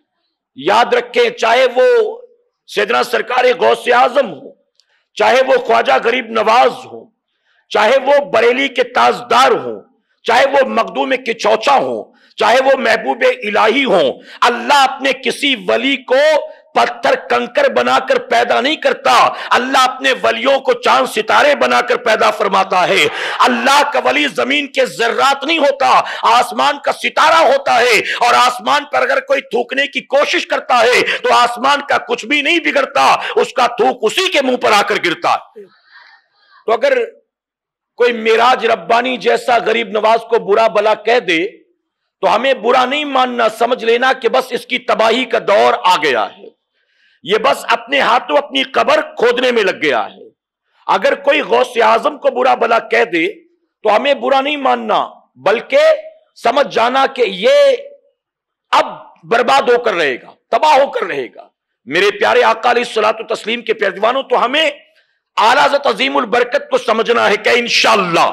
یاد رکھیں، چاہے وہ سیدنا سرکار غوث اعظم ہو، چاہے وہ خواجہ غریب نواز ہو، چاہے وہ بریلی کے تاجدار ہوں، چاہے وہ مخدوم کے چوچا ہوں، چاہے وہ محبوب الہی ہوں، اللہ اپنے کسی ولی کو پتھر کنکر بنا کر پیدا نہیں کرتا، اللہ اپنے ولیوں کو چاند ستارے بنا کر پیدا فرماتا ہے۔ اللہ کا ولی زمین کے ذرات نہیں ہوتا، آسمان کا ستارہ ہوتا ہے، اور آسمان پر اگر کوئی تھوکنے کی کوشش کرتا ہے تو آسمان کا کچھ بھی نہیں بگڑتا، اس کا تھوک اسی کے منہ پر آ کر گرتا ہے۔ تو اگر کوئی معراج ربانی جیسا غریب نواز کو برا بلا کہہ دے تو ہمیں برا نہیں ماننا، سمجھ لینا کہ بس اس کی تباہی کا دور آ گیا ہے، یہ بس اپنے ہاتھوں اپنی قبر کھودنے میں لگ گیا ہے۔ اگر کوئی غوث اعظم کو برا بلا کہہ دے تو ہمیں برا نہیں ماننا، بلکہ سمجھ جانا کہ یہ اب برباد ہو کر رہے گا، تباہ ہو کر رہے گا۔ میرے پیارے آقا علیہ الصلوۃ والتسلیم کے پیارے دیوانوں، تو ہمیں اعلیٰ حضرت عظیم البرکت کو سمجھنا ہے کہ انشاءاللہ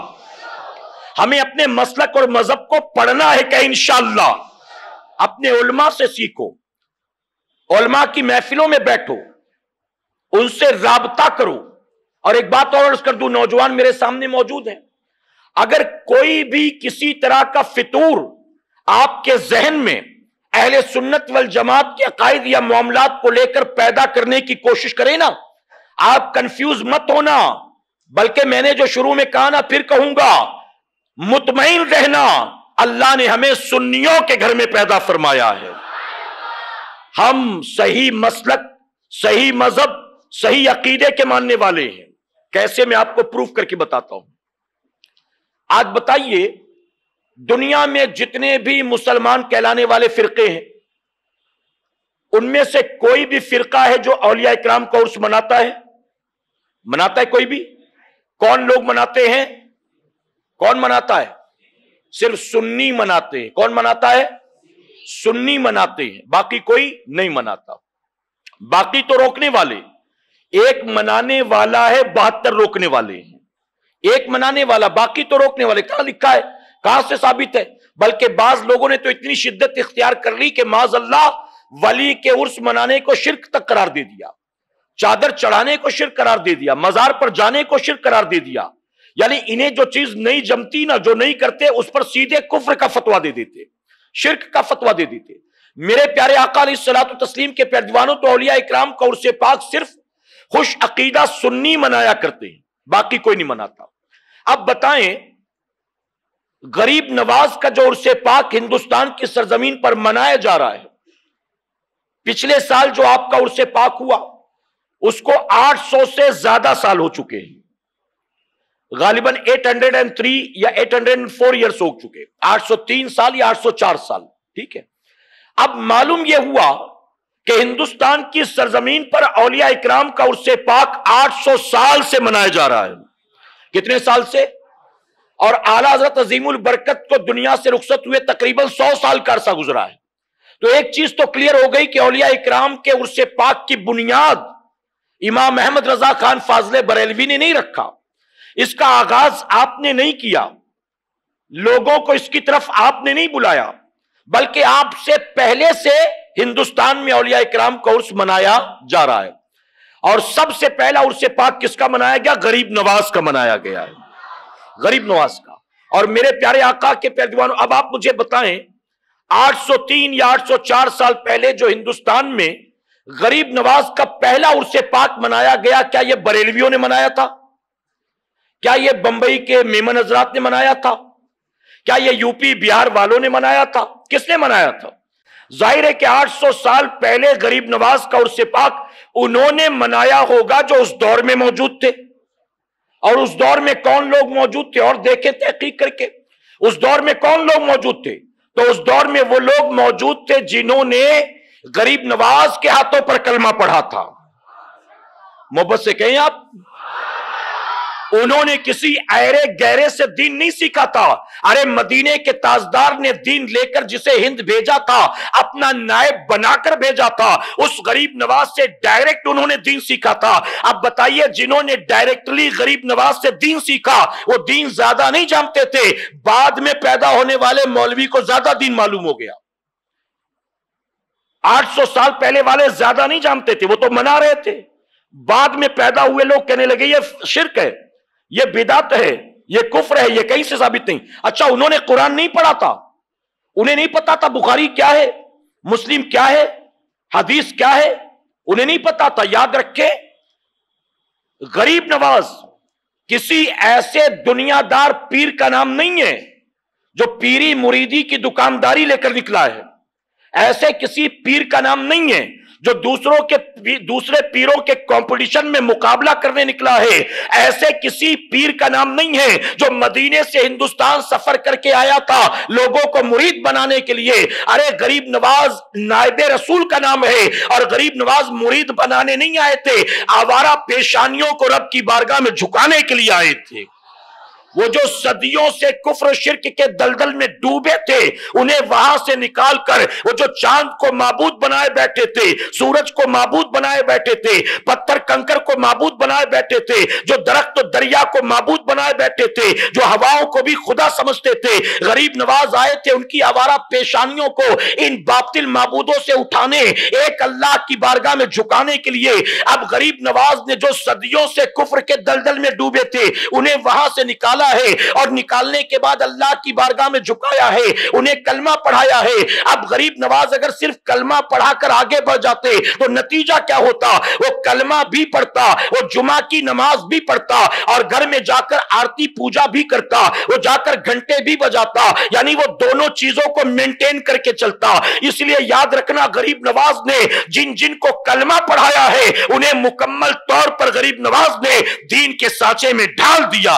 ہمیں اپنے مسلک اور مذہب کو پڑھنا ہے کہ انشاءاللہ اپنے علماء سے سیکھو، علماء کی محفلوں میں بیٹھو، ان سے رابطہ کرو۔ اور ایک بات اور عرض کر دوں، نوجوان میرے سامنے موجود ہیں، اگر کوئی بھی کسی طرح کا فطور آپ کے ذہن میں اہل سنت والجماعت کے عقائد یا معاملات کو لے کر پیدا کرنے کی کوشش کرے نا، آپ کنفیوز مت ہونا، بلکہ میں نے جو شروع میں کہا نا پھر کہوں گا، مطمئن رہنا، اللہ نے ہمیں سنیوں کے گھر میں پیدا فرمایا ہے۔ ہم صحیح مسلک، صحیح مذہب، صحیح عقیدے کے ماننے والے ہیں۔ کیسے؟ میں آپ کو پروف کر کے بتاتا ہوں۔ آج بتائیے، دنیا میں جتنے بھی مسلمان کہلانے والے فرقے ہیں، ان میں سے کوئی بھی فرقہ ہے جو اولیاء اکرام کا عرس مناتا ہے؟ مناتا ہے کوئی بھی؟ کون لوگ مناتے ہیں؟ کون مناتا ہے؟ صرف سنی مناتے ہیں۔ کون مناتا ہے؟ سنی مناتے ہیں، باقی کوئی نہیں مناتا۔ باقی تو روکنے والے، ایک منانے والا ہے، 72 روکنے والے ہیں۔ ایک منانے والا، باقی تو روکنے والے۔ کہاں لکھا ہے؟ کہاں سے ثابت ہے؟ بلکہ بعض لوگوں نے تو اتنی شدت اختیار کر لی کہ معاذ اللہ ولی کے عرس منانے کو شرک تک قرار دے دیا، چادر چڑھانے کو شرک قرار دے دیا، مزار پر جانے کو شرک قرار دے دیا۔ یعنی انہیں جو چیز نہیں جمتی نا، جو نہیں کرتے، اس پر سیدھے کفر کا فتویٰ دے دیتے، شرک کا فتویٰ دے دیتے۔ میرے پیارے آقا علیہ الصلوۃ والتسلیم کے پیارے دیوانوں، تو اولیاء اکرام کا عرس پاک صرف خوش عقیدہ سنی منایا کرتے ہیں، باقی کوئی نہیں مناتا۔ اب بتائیں، غریب نواز کا جو عرس پاک ہندوستان کی سرزمین پر منایا جا رہا ہے، پچھلے سال جو آپ کا عرس پاک ہوا اس کو 800 سے زیادہ سال ہو چکے ہیں، غالباً 803 یا 804 ایئرس ہو چکے، 803 سال یا 804 سال، ٹھیک ہے۔ اب معلوم یہ ہوا کہ ہندوستان کی سرزمین پر اولیاء اکرام کا عرس پاک 800 سال سے منایا جا رہا ہے۔ کتنے سال سے؟ اور اعلیٰ حضرت عظیم البرکت کو دنیا سے رخصت ہوئے تقریباً 100 سال کا عرصہ گزرا ہے۔ تو ایک چیز تو کلیئر ہو گئی کہ اولیاء اکرام کے عرس پاک کی بنیاد امام احمد رضا خان فاضل بریلوی نے نہیں رکھا، اس کا آغاز آپ نے نہیں کیا، لوگوں کو اس کی طرف آپ نے نہیں بلایا، بلکہ آپ سے پہلے سے ہندوستان میں اولیاء اکرام کا عرس منایا جا رہا ہے۔ اور سب سے پہلا عرس پاک کس کا منایا گیا؟ غریب نواز کا منایا گیا ہے، غریب نواز کا۔ اور میرے پیارے آقا کے پیارے دیوانوں، اب آپ مجھے بتائیں 803 یا 804 سال پہلے جو ہندوستان میں غریب نواز کا پہلا عرس پاک منایا گیا، کیا یہ بریلویوں نے منایا تھا؟ کیا یہ بمبئی کے میمن حضرات نے منایا تھا؟ کیا یہ یو پی بہار والوں نے منایا تھا؟ کس نے منایا تھا؟ ظاہر ہے کہ 800 سال پہلے غریب نواز کا عرس پاک انہوں نے منایا ہوگا جو اس دور میں موجود تھے۔ اور اس دور میں کون لوگ موجود تھے؟ اور دیکھیں تحقیق کر کے اس دور میں کون لوگ موجود تھے۔ تو اس دور میں وہ لوگ موجود تھے جنہوں نے غریب نواز کے ہاتھوں پر کلمہ پڑھا تھا۔ محبت سے کہیں آپ، انہوں نے کسی ایرے گہرے سے دین نہیں سیکھا تھا۔ ارے مدینے کے تاجدار نے دین لے کر جسے ہند بھیجا تھا، اپنا نائب بنا کر بھیجا تھا، اس غریب نواز سے ڈائریکٹ انہوں نے دین سیکھا تھا۔ اب بتائیے جنہوں نے ڈائریکٹلی غریب نواز سے دین سیکھا وہ دین زیادہ نہیں جانتے تھے، بعد میں پیدا ہونے والے مولوی کو زیادہ دین معلوم ہو گیا۔ 800 سال پہلے والے زیادہ نہیں جانتے تھے، وہ تو منا رہے تھے، بعد میں پیدا ہوئے لوگ کہنے لگے یہ شرک ہے، یہ بدعت ہے، یہ کفر ہے، یہ کہیں سے ثابت نہیں۔ اچھا انہوں نے قرآن نہیں پڑھا تھا، انہیں نہیں پتا تھا بخاری کیا ہے، مسلم کیا ہے، حدیث کیا ہے، انہیں نہیں پتا تھا۔ یاد رکھیں غریب نواز کسی ایسے دنیا دار پیر کا نام نہیں ہے جو پیری مریدی کی دکانداری لے کر نکلا ہے، ایسے کسی پیر کا نام نہیں ہے جو دوسرے پیروں کے کمپٹیشن میں مقابلہ کرنے نکلا ہے، ایسے کسی پیر کا نام نہیں ہے جو مدینے سے ہندوستان سفر کر کے آیا تھا لوگوں کو مرید بنانے کے لیے۔ ارے غریب نواز نائب رسول کا نام ہے، اور غریب نواز مرید بنانے نہیں آئے تھے، آوارہ پیشانیوں کو رب کی بارگاہ میں جھکانے کے لیے آئے تھے۔ وہ جو صدیوں سے کفر شرک کے دلدل میں ڈوبے تھے انہیں وہاں سے نکال کر وہ جو چاند کو معبود بنائے بیٹھے تھے، سورج کو معبود بنائے بیٹھے تھے، پتھر کنکر کو معبود بنائے بیٹھے تھے، جو درخت و دریا کو معبود بنائے بیٹھے تھے، جو ہواؤں کو بھی خدا سمجھتے تھے، غریب نواز آئے تھے ان کی آوارہ پیشانیوں کو ان باطل معبودوں سے اٹھانے، ایک اللہ کی بارگاہ میں جھکانے کے لیے۔ اب غریب نواز نے جو صدیوں سے کفر کے دلدل میں ڈوبے تھے انہیں وہاں سے نکالا ہے، اور نکالنے کے بعد اللہ کی بارگاہ میں جھکایا ہے، انہیں کلمہ پڑھایا ہے۔ اب غریب نواز اگر صرف کلمہ پڑھا کر آگے بڑھ جاتے تو نتیجہ کیا ہوتا؟ وہ کلمہ بھی پڑھتا، وہ جمعہ کی نماز بھی پڑھتا، اور گھر میں جا کر آرتی پوجا بھی کرتا، وہ جا کر گھنٹے بھی بجاتا، یعنی وہ دونوں چیزوں کو مینٹین کر کے چلتا۔ اس لیے یاد رکھنا غریب نواز نے جن کو کلمہ پڑھایا ہے انہیں مکمل طور پر غریب نواز نے دین کے سانچے میں ڈال دیا۔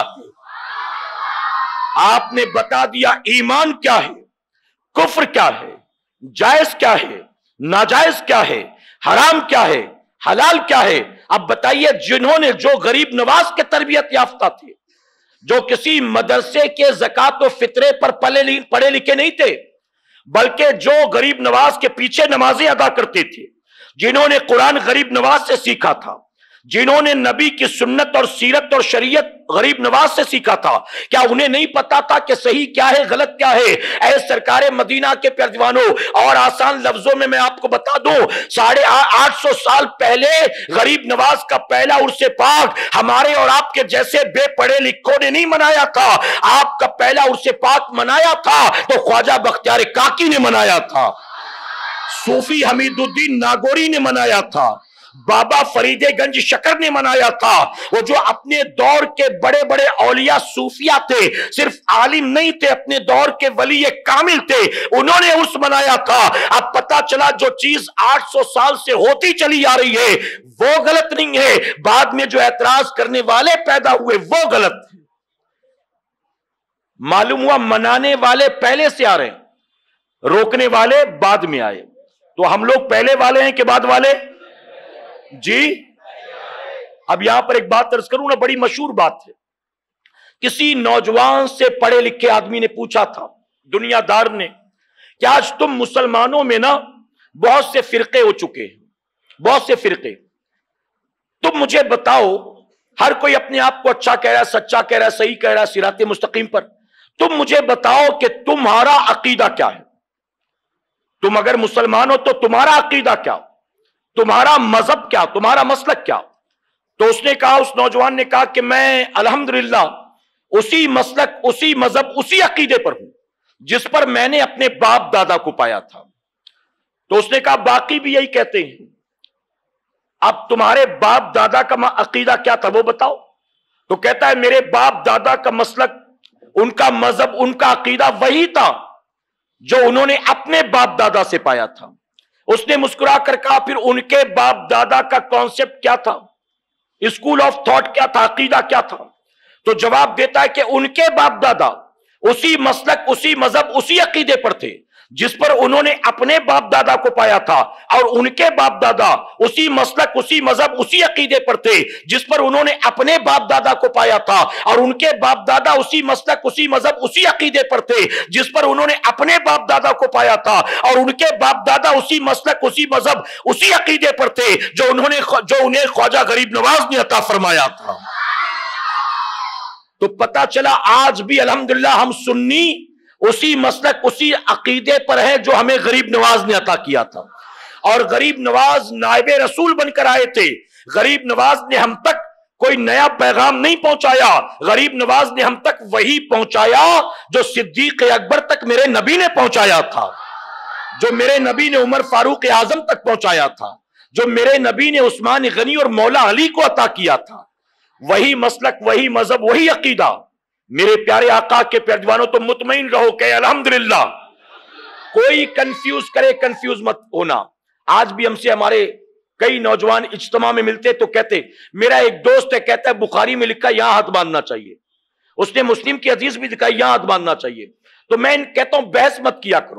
آپ نے بتا دیا ایمان کیا ہے، کفر کیا ہے، جائز کیا ہے، ناجائز کیا ہے، حرام کیا ہے، حلال کیا ہے۔ اب بتائیے جنہوں نے جو غریب نواز کے تربیت یافتہ تھے، جو کسی مدرسے کے زکوٰۃ و فطرے پر پڑھے لکھے نہیں تھے، بلکہ جو غریب نواز کے پیچھے نمازیں ادا کرتے تھے، جنہوں نے قرآن غریب نواز سے سیکھا تھا، جنہوں نے نبی کی سنت اور سیرت اور شریعت غریب نواز سے سیکھا تھا، کیا انہیں نہیں پتا تھا کہ صحیح کیا ہے غلط کیا ہے؟ اے سرکار مدینہ کے پیارے دیوانوں، اور آسان لفظوں میں آپ کو بتا دوں 850 سال پہلے غریب نواز کا پہلا عرس پاک ہمارے اور آپ کے جیسے بے پڑھے لکھوں نے نہیں منایا تھا، آپ کا پہلا عرس پاک منایا تھا تو خواجہ بختیار کاکی نے منایا تھا، صوفی حمید الدین ناگوری نے منایا تھا، بابا فرید گنج شکر نے منایا تھا، وہ جو اپنے دور کے بڑے بڑے اولیاء صوفیہ تھے، صرف عالم نہیں تھے، اپنے دور کے ولی کامل تھے، انہوں نے عرس منایا تھا۔ اب پتا چلا جو چیز 800 سال سے ہوتی چلی آ رہی ہے وہ غلط نہیں ہے، بعد میں جو اعتراض کرنے والے پیدا ہوئے وہ غلط ہے۔ معلوم ہوا منانے والے پہلے سے آ رہے ہیں، روکنے والے بعد میں آئے۔ تو ہم لوگ پہلے والے ہیں کہ بعد والے؟ جی اب یہاں پر ایک بات عرض کروں نا، بڑی مشہور بات ہے۔ کسی نوجوان سے پڑھے لکھے آدمی نے پوچھا تھا، دنیا دار نے، کہ آج تم مسلمانوں میں نا بہت سے فرقے ہو چکے ہیں، بہت سے فرقے، تم مجھے بتاؤ، ہر کوئی اپنے آپ کو اچھا کہہ رہا ہے، سچا کہہ رہا ہے، صحیح کہہ رہا ہے، صراط مستقیم پر، تم مجھے بتاؤ کہ تمہارا عقیدہ کیا ہے؟ تم اگر مسلمان ہو تو تمہارا عقیدہ کیا، تمہارا مذہب کیا، تمہارا مسلک کیا؟ تو اس نے کہا، اس نوجوان نے کہا کہ میں الحمدللہ اسی مسلک، اسی مذہب، اسی عقیدے پر ہوں جس پر میں نے اپنے باپ دادا کو پایا تھا۔ تو اس نے کہا باقی بھی یہی کہتے ہیں، اب تمہارے باپ دادا کا عقیدہ کیا تھا وہ بتاؤ؟ تو کہتا ہے میرے باپ دادا کا مسلک، ان کا مذہب، ان کا عقیدہ وہی تھا جو انہوں نے اپنے باپ دادا سے پایا تھا۔ اس نے مسکرا کر کہا پھر ان کے باپ دادا کا کانسیپٹ کیا تھا، اسکول آف تھاٹ کیا تھا، عقیدہ کیا تھا؟ تو جواب دیتا ہے کہ ان کے باپ دادا اسی مسلک، اسی مذہب، اسی عقیدے پر تھے جس پر انہوں نے اپنے باپ دادا کو پایا تھا، اور ان کے باپ دادا اسی مسلک، اسی مذہب، اسی عقیدے پر تھے جس پر انہوں نے اپنے باپ دادا کو پایا تھا، اور ان کے باپ دادا اسی مسلک، اسی مذہب، اسی عقیدے پر تھے جس پر انہوں نے اپنے باپ دادا کو پایا تھا، اور ان کے باپ دادا اسی مسلک، اسی مذہب، اسی عقیدے پر تھے جو انہیں خواجہ غریب نواز نے عطا فرمایا تھا۔ تو پتا چلا آج بھی الحمدللہ ہم سنی اسی مسلک، اسی عقیدے پر ہے جو ہمیں غریب نواز نے عطا کیا تھا۔ اور غریب نواز نائب رسول بن کر آئے تھے، غریب نواز نے ہم تک کوئی نیا پیغام نہیں پہنچایا، غریب نواز نے ہم تک وہی پہنچایا جو صدیق اکبر تک میرے نبی نے پہنچایا تھا، جو میرے نبی نے عمر فاروق اعظم تک پہنچایا تھا، جو میرے نبی نے عثمان غنی اور مولا علی کو عطا کیا تھا۔ وہی مسلک، وہی مذہب، وہی عقیدہ۔ میرے پیارے آقا کے پیارے دیوانوں، تو مطمئن رہو کہ الحمدللہ کوئی کنفیوز کرے، کنفیوز مت ہونا۔ آج بھی ہم سے ہمارے کئی نوجوان اجتماع میں ملتے تو کہتے، میرا ایک دوست ہے کہتا ہے بخاری میں لکھا یہاں ہاتھ باندھنا چاہیے، اس نے مسلم کی حدیث بھی دکھائی یہاں ہاتھ باندھنا چاہیے۔ تو میں کہتا ہوں بحث مت کیا کرو،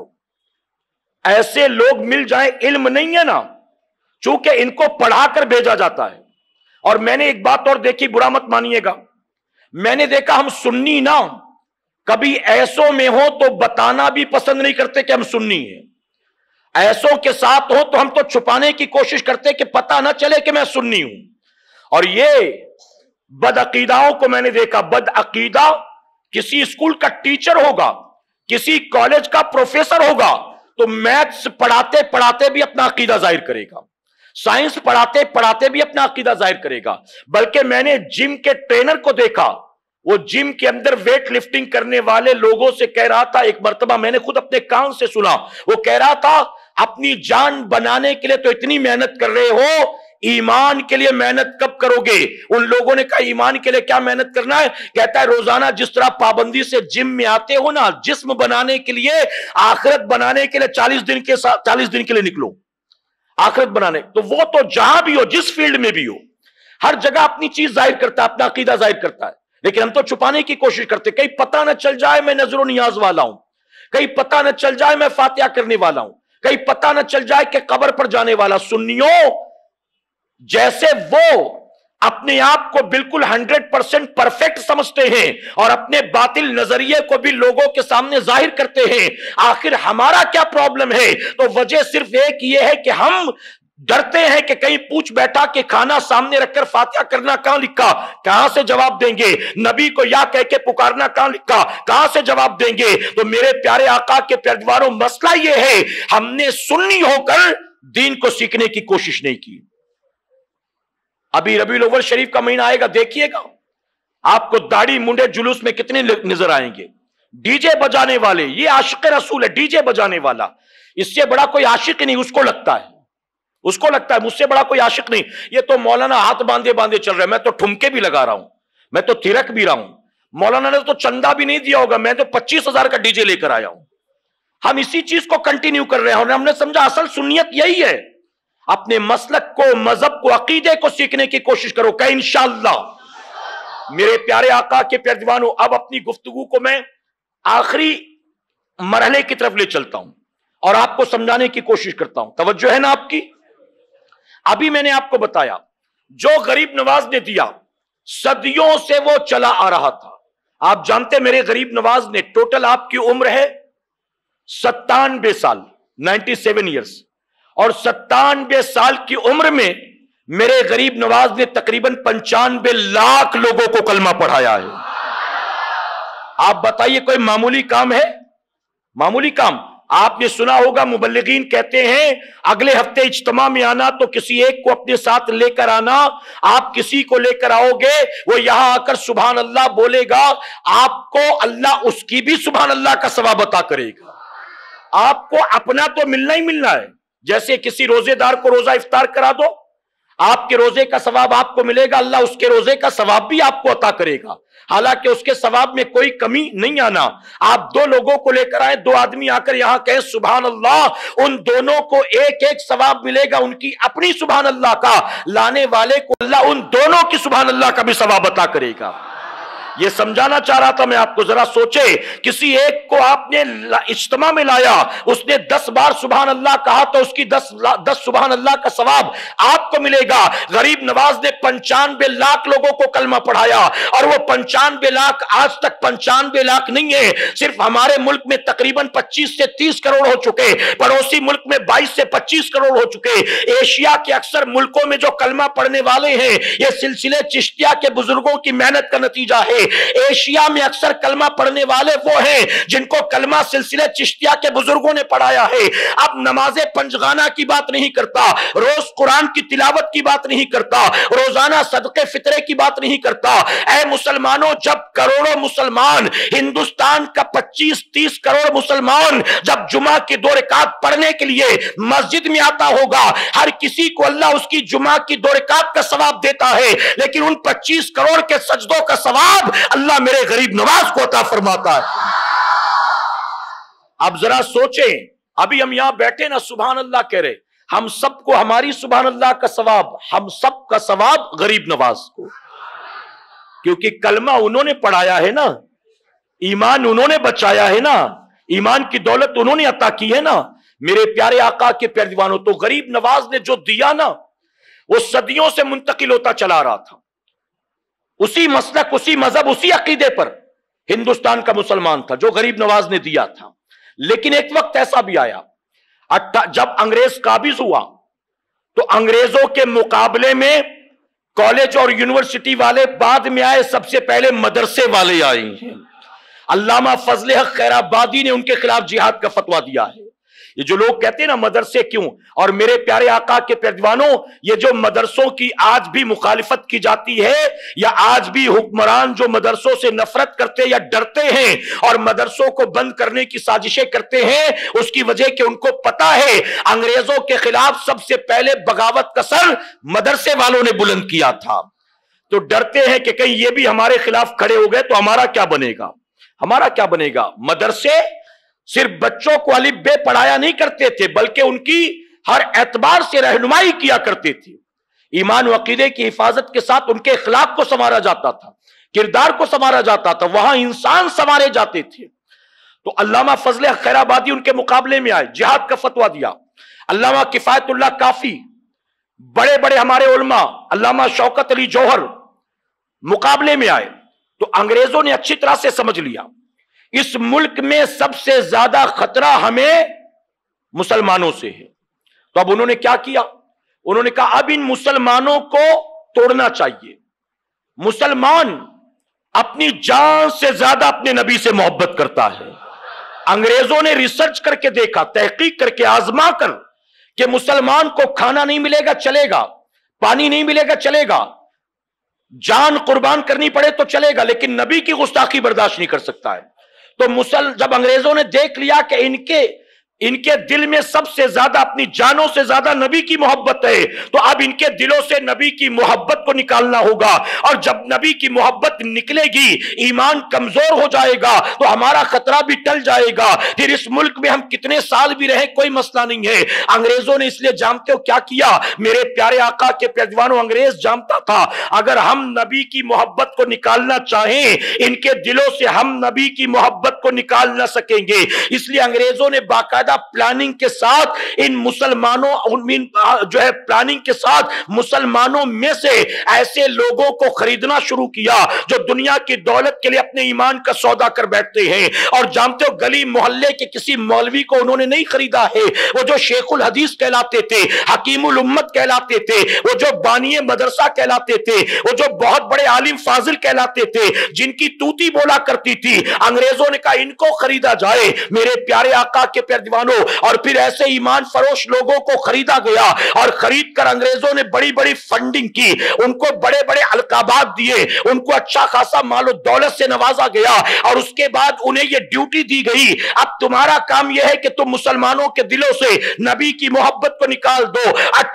ایسے لوگ مل جائیں، علم نہیں ہے نا، چونکہ ان کو پڑھا کر بھیجا جاتا ہے۔ اور میں نے ایک بات اور دیکھی، برا مت مانیے گا، میں نے دیکھا ہم سنی نا کبھی ایسوں میں ہو تو بتانا بھی پسند نہیں کرتے کہ ہم سنی ہیں، ایسوں کے ساتھ ہو تو ہم تو چھپانے کی کوشش کرتے کہ پتہ نہ چلے کہ میں سنی ہوں۔ اور یہ بد عقیداؤں کو میں نے دیکھا، بد عقیدہ کسی اسکول کا ٹیچر ہوگا، کسی کالج کا پروفیسر ہوگا تو میتھس پڑھاتے پڑھاتے بھی اپنا عقیدہ ظاہر کرے گا، سائنس پڑھاتے پڑھاتے بھی اپنا عقیدہ ظاہر کرے گا۔ بلکہ میں نے جم کے ٹرینر کو دیکھا، وہ جم کے اندر ویٹ لفٹنگ کرنے والے لوگوں سے کہہ رہا تھا، ایک مرتبہ میں نے خود اپنے کان سے سنا، وہ کہہ رہا تھا اپنی جان بنانے کے لیے تو اتنی محنت کر رہے ہو، ایمان کے لیے محنت کب کرو گے؟ ان لوگوں نے کہا ایمان کے لیے کیا محنت کرنا ہے؟ کہتا ہے روزانہ جس طرح پابندی سے جم میں آتے ہو نا، جسم بنانے کے لیے، آخرت بنانے کے لیے 40 دن کے لیے نکلو، آخرت بنانے۔ تو وہ تو جہاں بھی ہو، جس فیلڈ میں بھی ہو، ہر جگہ اپنی چیز ظاہر کرتا ہے، اپنا عقیدہ ظاہر کرتا ہے، لیکن ہم تو چھپانے کی کوشش کرتے، کہیں پتہ نہ چل جائے میں نظر و نیاز والا ہوں، کہیں پتہ نہ چل جائے میں فاتحہ کرنے والا ہوں، کہیں پتہ نہ چل جائے کہ قبر پر جانے والا۔ سنیوں جیسے وہ اپنے آپ کو بالکل 100% پرفیکٹ سمجھتے ہیں اور اپنے باطل نظریے کو بھی لوگوں کے سامنے ظاہر کرتے ہیں، آخر ہمارا کیا پرابلم ہے؟ تو وجہ صرف ایک یہ ہے کہ ہم ڈرتے ہیں کہ کہیں پوچھ بیٹھا کہ کھانا سامنے رکھ کر فاتحہ کرنا کہاں لکھا، کہاں سے جواب دیں گے؟ نبی کو یا کہہ کے پکارنا کہاں لکھا، کہاں سے جواب دیں گے؟ تو میرے پیارے آقا کے پیرواروں، مسئلہ یہ ہے ہم نے سنی ہو کر دین کو سیکھنے کی کوشش نہیں کی۔ ابھی ربیع الاول شریف کا مہینہ آئے گا، دیکھیے گا آپ کو داڑھی منڈے جلوس میں کتنے نظر آئیں گے، ڈی جے بجانے والے۔ یہ عاشق رسول ہے، ڈی جے بجانے والا، اس سے بڑا کوئی عاشق نہیں، اس کو لگتا ہے، اس کو لگتا ہے مجھ سے بڑا کوئی عاشق نہیں. یہ تو مولانا ہاتھ باندھے باندھے چل رہا ہے, میں تو ٹھمکے بھی لگا رہا ہوں, میں تو تھرک بھی رہا ہوں. مولانا نے تو چندہ بھی نہیں دیا ہوگا, میں تو 25,000 کا ڈی جے لے کر آیا ہوں. ہم اسی چیز کو کنٹینیو کر رہے ہیں, اور ہم نے سمجھا اصل سنیت یہی ہے. اپنے مسلک کو, مذہب کو, عقیدے کو سیکھنے کی کوشش کرو کہ انشاءاللہ. میرے پیارے آقا کے پیارے دیوانوں, اب اپنی گفتگو کو میں آخری مرحلے کی طرف لے چلتا ہوں اور آپ کو سمجھانے کی کوشش کرتا ہوں. توجہ ہے نا آپ کی؟ ابھی میں نے آپ کو بتایا جو غریب نواز نے دیا صدیوں سے وہ چلا آ رہا تھا. آپ جانتے میرے غریب نواز نے, ٹوٹل آپ کی عمر ہے 97 سال, 97 ایئرس, اور 97 سال کی عمر میں میرے غریب نواز نے تقریباً 95 لاکھ لوگوں کو کلمہ پڑھایا ہے. آپ بتائیے کوئی معمولی کام ہے؟ معمولی کام. آپ نے سنا ہوگا مبلغین کہتے ہیں اگلے ہفتے اجتماع میں آنا تو کسی ایک کو اپنے ساتھ لے کر آنا. آپ کسی کو لے کر آؤ گے, وہ یہاں آ کر سبحان اللہ بولے گا, آپ کو اللہ اس کی بھی سبحان اللہ کا ثواب عطا کرے گا. آپ کو اپنا تو ملنا ہی ملنا ہے. جیسے کسی روزے دار کو روزہ افطار کرا دو, آپ کے روزے کا ثواب آپ کو ملے گا, اللہ اس کے روزے کا ثواب بھی آپ کو عطا کرے گا. حالانکہ اس کے ثواب میں کوئی کمی نہیں آنا. آپ 2 لوگوں کو لے کر آئے, 2 آدمی آ کر یہاں کہیں سبحان اللہ, ان دونوں کو ایک ایک ثواب ملے گا, ان کی اپنی سبحان اللہ کا, لانے والے کو اللہ ان دونوں کی سبحان اللہ کا بھی ثواب عطا کرے گا. یہ سمجھانا چاہ رہا تھا میں آپ کو. ذرا سوچے, کسی ایک کو آپ نے اجتماع میں لایا, اس نے 10 بار سبحان اللہ کہا تو اس کی 10 سبحان اللہ کا ثواب آپ کو ملے گا. غریب نواز نے 95 لاکھ لوگوں کو کلمہ پڑھایا, اور وہ 95 لاکھ آج تک 95 لاکھ نہیں ہے, صرف ہمارے ملک میں تقریباً 25 سے 30 کروڑ ہو چکے, پڑوسی ملک میں 22 سے 25 کروڑ ہو چکے. ایشیا کے اکثر ملکوں میں جو کلمہ پڑھنے والے ہیں یہ سلسلے چشتیہ کے بزرگوں کی محنت کا نتیجہ ہے. ایشیا میں اکثر کلمہ پڑھنے والے وہ ہیں جن کو کلمہ سلسلے چشتیہ کے بزرگوں نے پڑھایا ہے. اب نماز پنجگانہ کی بات نہیں کرتا, روز قرآن کی تلاوت کی بات نہیں کرتا, روزانہ صدقے فطرے کی بات نہیں کرتا. اے مسلمانوں, جب کروڑوں مسلمان, ہندوستان کا 25-30 کروڑ مسلمان جب جمعہ کی 2 رکعت پڑھنے کے لیے مسجد میں آتا ہوگا, ہر کسی کو اللہ اس کی جمعہ کی 2 رکعت کا ثواب دیتا ہے, لیکن ان 25 کروڑ کے سجدوں کا ثواب اللہ میرے غریب نواز کو عطا فرماتا ہے. اب ذرا سوچیں, ابھی ہم یہاں بیٹھے نا سبحان اللہ کہہ رہے, ہم سب کو ہماری سبحان اللہ کا ثواب, ہم سب کا ثواب غریب نواز کو, کیونکہ کلمہ انہوں نے پڑھایا ہے نا, ایمان انہوں نے بچایا ہے نا, ایمان کی دولت انہوں نے عطا کی ہے نا. میرے پیارے آقا کے پیارے دیوانوں, تو غریب نواز نے جو دیا نا وہ صدیوں سے منتقل ہوتا چلا رہا تھا. اسی مسلک, اسی مذہب, اسی عقیدے پر ہندوستان کا مسلمان تھا جو غریب نواز نے دیا تھا. لیکن ایک وقت ایسا بھی آیا جب انگریز قابض ہوا تو انگریزوں کے مقابلے میں کالج اور یونیورسٹی والے بعد میں آئے, سب سے پہلے مدرسے والے آئے ہیں. علامہ فضل حق خیر آبادی نے ان کے خلاف جہاد کا فتویٰ دیا ہے. یہ جو لوگ کہتے ہیں نا مدرسے کیوں, اور میرے پیارے آقا کے پیارے دیوانوں, یہ جو مدرسوں کی آج بھی مخالفت کی جاتی ہے, یا آج بھی حکمران جو مدرسوں سے نفرت کرتے یا ڈرتے ہیں اور مدرسوں کو بند کرنے کی سازشیں کرتے ہیں, اس کی وجہ کہ ان کو پتا ہے انگریزوں کے خلاف سب سے پہلے بغاوت کا سر مدرسے والوں نے بلند کیا تھا. تو ڈرتے ہیں کہ کہیں یہ بھی ہمارے خلاف کھڑے ہو گئے تو ہمارا کیا بنے گا, ہمارا کیا بنے گا. مدرسے صرف بچوں کو الف بے پڑھایا نہیں کرتے تھے, بلکہ ان کی ہر اعتبار سے رہنمائی کیا کرتے تھے. ایمان و عقیدے کی حفاظت کے ساتھ ان کے اخلاق کو سنوارا جاتا تھا, کردار کو سنوارا جاتا تھا, وہاں انسان سنوارے جاتے تھے. تو علامہ فضل حق خیر آبادی ان کے مقابلے میں آئے, جہاد کا فتویٰ دیا. علامہ کفایت اللہ کافی, بڑے بڑے ہمارے علماء, علامہ شوکت علی جوہر مقابلے میں آئے. تو انگریزوں نے اچھی طرح سے سمجھ لیا اس ملک میں سب سے زیادہ خطرہ ہمیں مسلمانوں سے ہے. تو اب انہوں نے کیا کیا, انہوں نے کہا اب ان مسلمانوں کو توڑنا چاہیے. مسلمان اپنی جان سے زیادہ اپنے نبی سے محبت کرتا ہے. انگریزوں نے ریسرچ کر کے دیکھا, تحقیق کر کے, آزما کر, کہ مسلمان کو کھانا نہیں ملے گا چلے گا, پانی نہیں ملے گا چلے گا, جان قربان کرنی پڑے تو چلے گا, لیکن نبی کی گستاخی برداشت نہیں کر سکتا ہے. تو جب انگریزوں نے دیکھ لیا کہ ان کے इनके दिल में सबसे ज्यादा, अपनी जानों से ज्यादा नबी की मोहब्बत है। तो अब इनके दिलों से नबी की मोहब्बत को निकालना होगा, और जब नबी की मोहब्बत निकलेगी ईमान कमजोर हो जाएगा, तो हमारा खतरा भी टल जाएगा। फिर इस मुल्क में हम कितने साल भी रहे कोई मसला नहीं है। अंग्रेजों ने इसलिए जानते हो क्या किया मेरे प्यारे आका के पेजवानों, अंग्रेज जानता था अगर हम नबी की मोहब्बत को निकालना चाहें इनके दिलों से हम नबी की मोहब्बत को निकाल ना सकेंगे। इसलिए अंग्रेजों ने बाकायदा प्लानिंग के साथ इन मुसलमानों जो है प्लानिंग के साथ मुसलमानों में से ऐसे लोगों को खरीदना शुरू किया जो दुनिया की दौलत के लिए अपने ईमान का सौदा कर बैठते हैं। और जानते हो गली मोहल्ले के किसी मौलवी को उन्होंने नहीं खरीदा है, वो जो शेखुल हदीस कहलाते थे, हकीमुल उम्मत कहलाते थे, वो जो बानिए मदरसा कहलाते थे, वो जो बहुत बड़े आलिम फाजिल कहलाते थे, जिनकी तूती बोला करती थी, अंग्रेजों ने कहा इनको खरीदा जाए मेरे प्यारे आका के दीवानों। और फिर ऐसे ईमान फरोश लोगों को खरीदा गया, और खरीद कर अंग्रेजों ने बड़ी बड़ी फंडिंग की, उनको बड़े बड़े अलकाबात दिए, उनको अच्छा खासा मालो दौलत से नवाजा गया, और उसके बाद उन्हें यह ड्यूटी दी गई अब तुम्हारा काम यह है कि तुम मुसलमानों के दिलों से नबी की मोहब्बत को निकाल दो।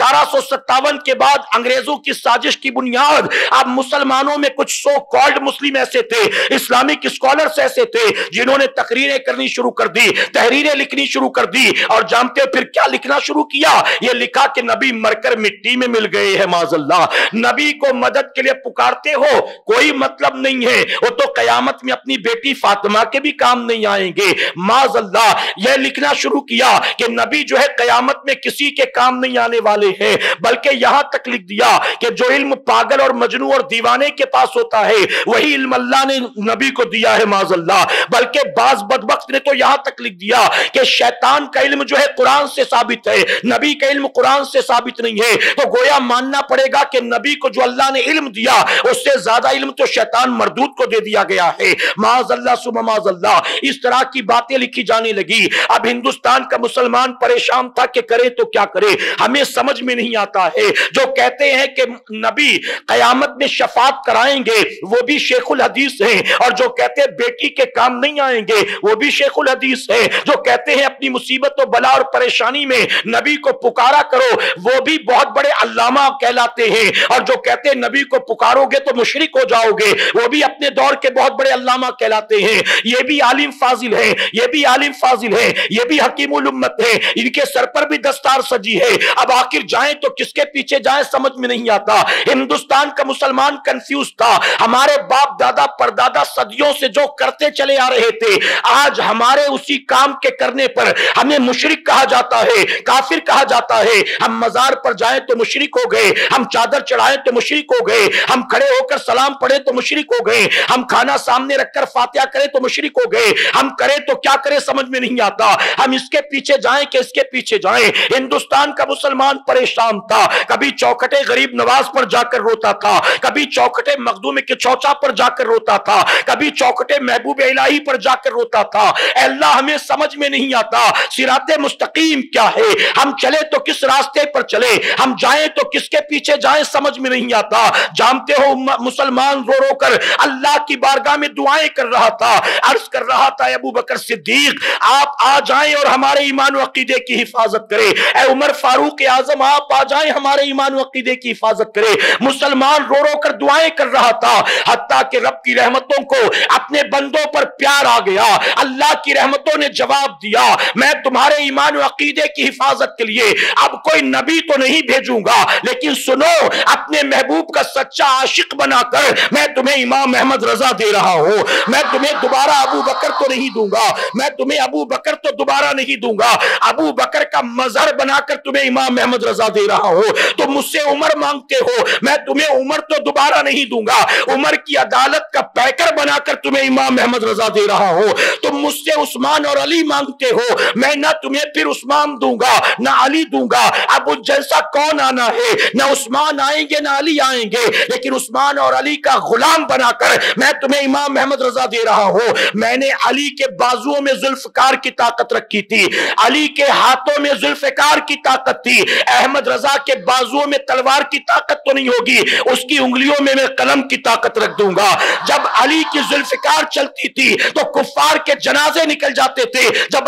1857 के बाद अंग्रेजों की साजिश की बुनियाद, अब मुसलमानों में कुछ सो कॉल्ड मुस्लिम ऐसे थे, इस्लामिक स्कॉलर्स ऐसे थे जिन्होंने तकरीरें करनी शुरू कर दी, तहरीरें लिखनी शुरू कर दी। और जानते हो फिर क्या लिखना शुरू किया? ये लिखा कि नबी मरकर मिट्टी में मिल गए हैं माज़अल्लाह। नबी को मदद के लिए पुकारते हो कोई मतलब नहीं है, वो तो कयामत में अपनी बेटी फातिमा के भी काम नहीं आएंगे माज़अल्लाह। यह लिखना शुरू किया कि नबी जो है कयामत में किसी के काम नहीं आने वाले हैं, बल्कि यहां तक लिख दिया कि जो इल्म पागल और मजनू और दीवाने के पास होता है वही इल्म अल्लाह ने नबी को दिया है माज़अल्लाह। बल्कि बाज बदबख्त ने तो यहां तक लिख दिया कि शैतान का इल्म जो है कुरान से साबित है, नबी का इल्म कुरान से साबित नहीं है। तो गोया मानना पड़ेगा कि नबी को जो अल्लाह ने इल्म दिया उससे ज्यादा इल्म तो शैतान मरदूद को दे दिया गया है माज़अल्लाह सुम्मा माज़अल्लाह। इस तरह की बातें लिखी जाने लगी। अब हिंदुस्तान का मुसलमान परेशान था कि करे तो क्या करे, हमें समझ में नहीं आता है। जो कहते हैं कि नबी कयामत में शफात कराएंगे वो भी शेखुल हदीस हैं, और जो कहते हैं बेटी के काम नहीं आएंगे वो भी शेखुल हदीस है। जो कहते हैं अपनी मुसीबत और बला और परेशानी में नबी को पुकारा करो वो भी बहुत बड़े अल्लामा कहलाते हैं, और जो कहते हैं नबी को पुकारोगे तो मुशरिक हो जाओगे वो भी अपने दौर के बहुत बड़े अल्लामा कहलाते हैं। ये भी आलिम फाजिल है, ये भी आलिम फाजिल है, ये भी हकीमुल उम्मत है, इनके सर पर भी दस्तार सजी है। अब आखिर जाएं तो किसके पीछे जाएं समझ में नहीं आता। हिंदुस्तान का मुसलमान कंफ्यूज था। हमारे बाप दादा परदादा सदियों से जो करते चले आ रहे थे, आज हमारे उसी काम के करने पर हमें मुशरिक कहा जाता है, काफिर कहा जाता है। हम मजार पर जाएं तो मुशरिक हो गए, हम चादर चढ़ाएं तो मुशरिक हो गए, हम खड़े होकर सलाम पढ़े तो मुशरिक हो गए, हम खाना सामने रखकर फातिहा करें तो मुशरिक हो गए। हम करें तो क्या करें समझ में नहीं आता। हम इसके पीछे जाएं कि इसके पीछे जाएं। हिंदुस्तान का मुसलमान परेशान था। कभी चौखटे गरीब नवाज पर जाकर रोता था, कभी चौखटे मखदूम के चौचा पर जाकर रोता था, कभी चौखटे महबूब इलाही पर जाकर रोता था। अल्लाह हमें समझ में नहीं आता सिराते मुस्तकीम क्या है, हम चले तो किस रास्ते पर चले, हम जाएं तो किसके पीछे जाएं समझ में नहीं आता। जानते हो मुसलमान रो रो कर अल्लाह की बारगाह में दुआएं कर रहा था, अर्ज कर रहा था अबू बकर सिद्दीक आप आ जाएं और हमारे ईमान व अकीदे की हिफाजत करें। ए उमर फारूक आजम आप आ जाएं हमारे ईमान व अकीदे की हिफाजत करें। मुसलमान रो रो कर दुआएं कर रहा था, हत्ता कि रब की रहमतों को अपने बंदों पर प्यार आ गया। अल्लाह की रहमतों ने जवाब दिया मैं तुम्हारे ईमान व अकीदे की हिफाजत के लिए अब कोई नबी तो नहीं भेजूंगा, लेकिन सुनो अपने महबूब का सच्चा आशिक बनाकर मैं तुम्हें इमाम अहमद रजा दे रहा हूं। मैं तुम्हें दोबारा अबू बकर तो नहीं दूंगा, मैं तुम्हें अबू बकर तो दोबारा नहीं दूंगा, अबू बकर का मजहर बनाकर तुम्हें इमाम अहमद रजा दे रहा हूं। तो मुझसे उमर मांगते हो, मैं तुम्हें उमर तो दोबारा नहीं दूंगा, उमर की अदालत का पैकर बनाकर तुम्हें इमाम अहमद रजा दे रहा हूं। तुम मुझसे उस्मान और अली मांगते हो, मैं ना तुम्हें फिर उस्मान दूंगा ना अली दूंगा। अब उस जैसा कौन आना है, ना उस्मान आएंगे ना अली आएंगे, लेकिन उस्मान और अली का गुलाम बनाकर मैं तुम्हें इमाम अहमद रजा दे रहा हूं। मैंने अली के बाजुओं में जुल्फकार की ताकत रखी थी, अली के हाथों में जुल्फकार की ताकत थी। अहमद रजा के बाजुओं में तलवार की ताकत तो नहीं होगी, उसकी उंगलियों में मैं कलम की ताकत रख दूंगा। जब अली की जुल्फकार चलती थी तो कुफ्फार के जनाजे निकल जाते थे, जब अहमद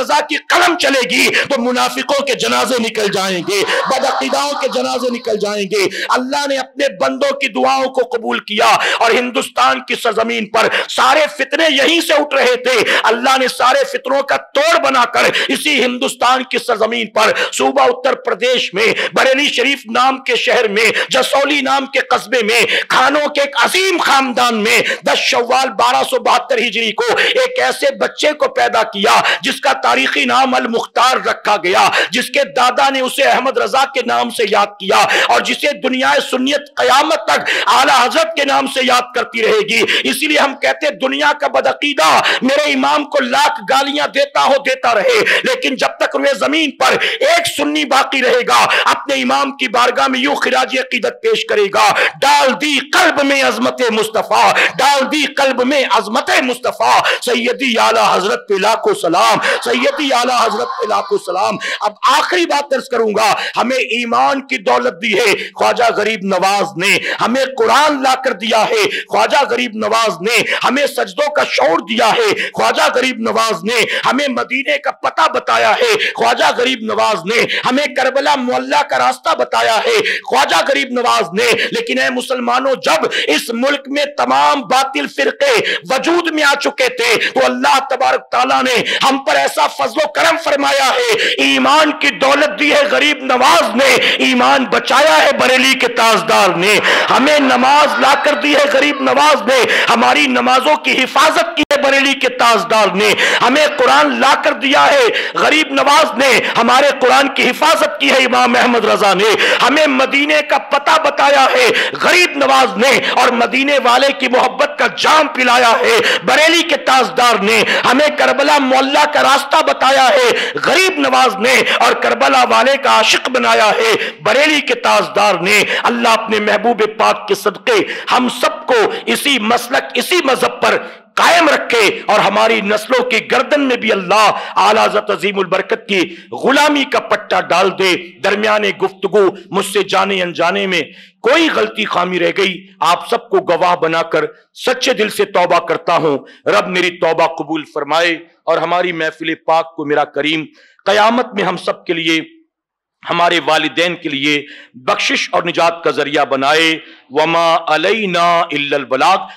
رضا کی قلم چلے گی تو منافقوں کے جنازے نکل جائیں گے، بدعقیداؤں کے جنازے نکل جائیں گے۔ اللہ نے اپنے بندوں کی دعاؤں کو قبول کیا اور ہندوستان کی سرزمین پر سارے فتنے یہیں سے اٹھ رہے تھے، اللہ نے سارے فتنوں کا توڑ بنا کر اسی ہندوستان کی سرزمین پر صوبہ اتر پردیش میں بریلی شریف نام کے شہر میں جسولی نام کے قصبے میں خانوں کے ایک عظیم خاندان میں 10 شوال 1272 ہجری کو ایک ایسے بچے کو پیدا کیا جس کا تاریخی نام المختار رکھا گیا، جس کے دادا نے اسے احمد رضا کے نام سے یاد کیا اور جسے دنیا سنیت قیامت تک اعلیٰ حضرت کے نام سے یاد کرتی رہے گی۔ اسی لیے ہم کہتے ہیں دنیا کا بدعقیدہ میرے امام کو لاکھ گالیاں دیتا ہو دیتا رہے، لیکن جب تک روئے زمین پر ایک سنی باقی رہے گا اپنے امام کی بارگاہ میں یوں خراج عقیدت پیش کرے گا، ڈال دی قلب میں عظمت مصطفیٰ، ڈال دی قلب میں عظمت مصطفیٰ، سیدی اعلیٰ حضرت پہ لاکھوں سلام، سیدی اعلیٰ حضرت پہ لاکھوں سلام۔ اب آخری بات عرض کروں گا، ہمیں ایمان کی دولت دی ہے خواجہ غریب نواز نے، ہمیں قرآن لا کر دیا ہے خواجہ غریب نواز نے، ہمیں سجدوں کا شعور دیا ہے خواجہ غریب نواز نے، ہمیں مدینے کا پتہ بتایا ہے خواجہ غریب نواز نے، ہمیں کربلا معلیٰ کا راستہ بتایا ہے خواجہ غریب نواز نے۔ لیکن اے مسلمانوں، جب اس ملک میں تمام باطل فرقے وجود میں آ چکے تھے تو اللہ تبارک تعالیٰ نے ہم پر ایسا فضل و کرم فرمایا ہے، ایمان کی دولت دی ہے غریب نواز نے، ایمان بچایا ہے بریلی کے تاجدار نے، ہمیں نماز لا کر دی ہے غریب نواز نے، ہماری نمازوں کی حفاظت کی ہے بریلی کے تاجدار نے، ہمیں قرآن لا کر دیا ہے غریب نواز نے، ہمارے قرآن کی حفاظت کی ہے امام احمد رضا نے، ہمیں مدینے کا پتہ بتایا ہے غریب نواز نے اور مدینے والے کی محبت کا جام پلایا ہے بریلی کے تاجدار نے، ہمیں کربلا معلیٰ کا راستہ بتایا ہے غریب نواز نے اور کربلا والے کا عاشق بنایا ہے بریلی کے تاجدار نے۔ اللہ اپنے محبوب پاک کے صدقے ہم سب کو اسی مسلک اسی مذہب پر قائم رکھے اور ہماری نسلوں کی گردن میں بھی اللہ اعلیٰ حضرت عظیم البرکت کی غلامی کا پٹا ڈال دے۔ درمیان گفتگو مجھ سے جانے انجانے میں کوئی غلطی خامی رہ گئی، آپ سب کو گواہ بنا کر سچے دل سے توبہ کرتا ہوں، رب میری توبہ قبول فرمائے اور ہماری محفل پاک کو میرا کریم قیامت میں ہم سب کے لیے، ہمارے والدین کے لیے بخشش اور نجات کا ذریعہ بنائے۔ وما علینا الا البلاغ۔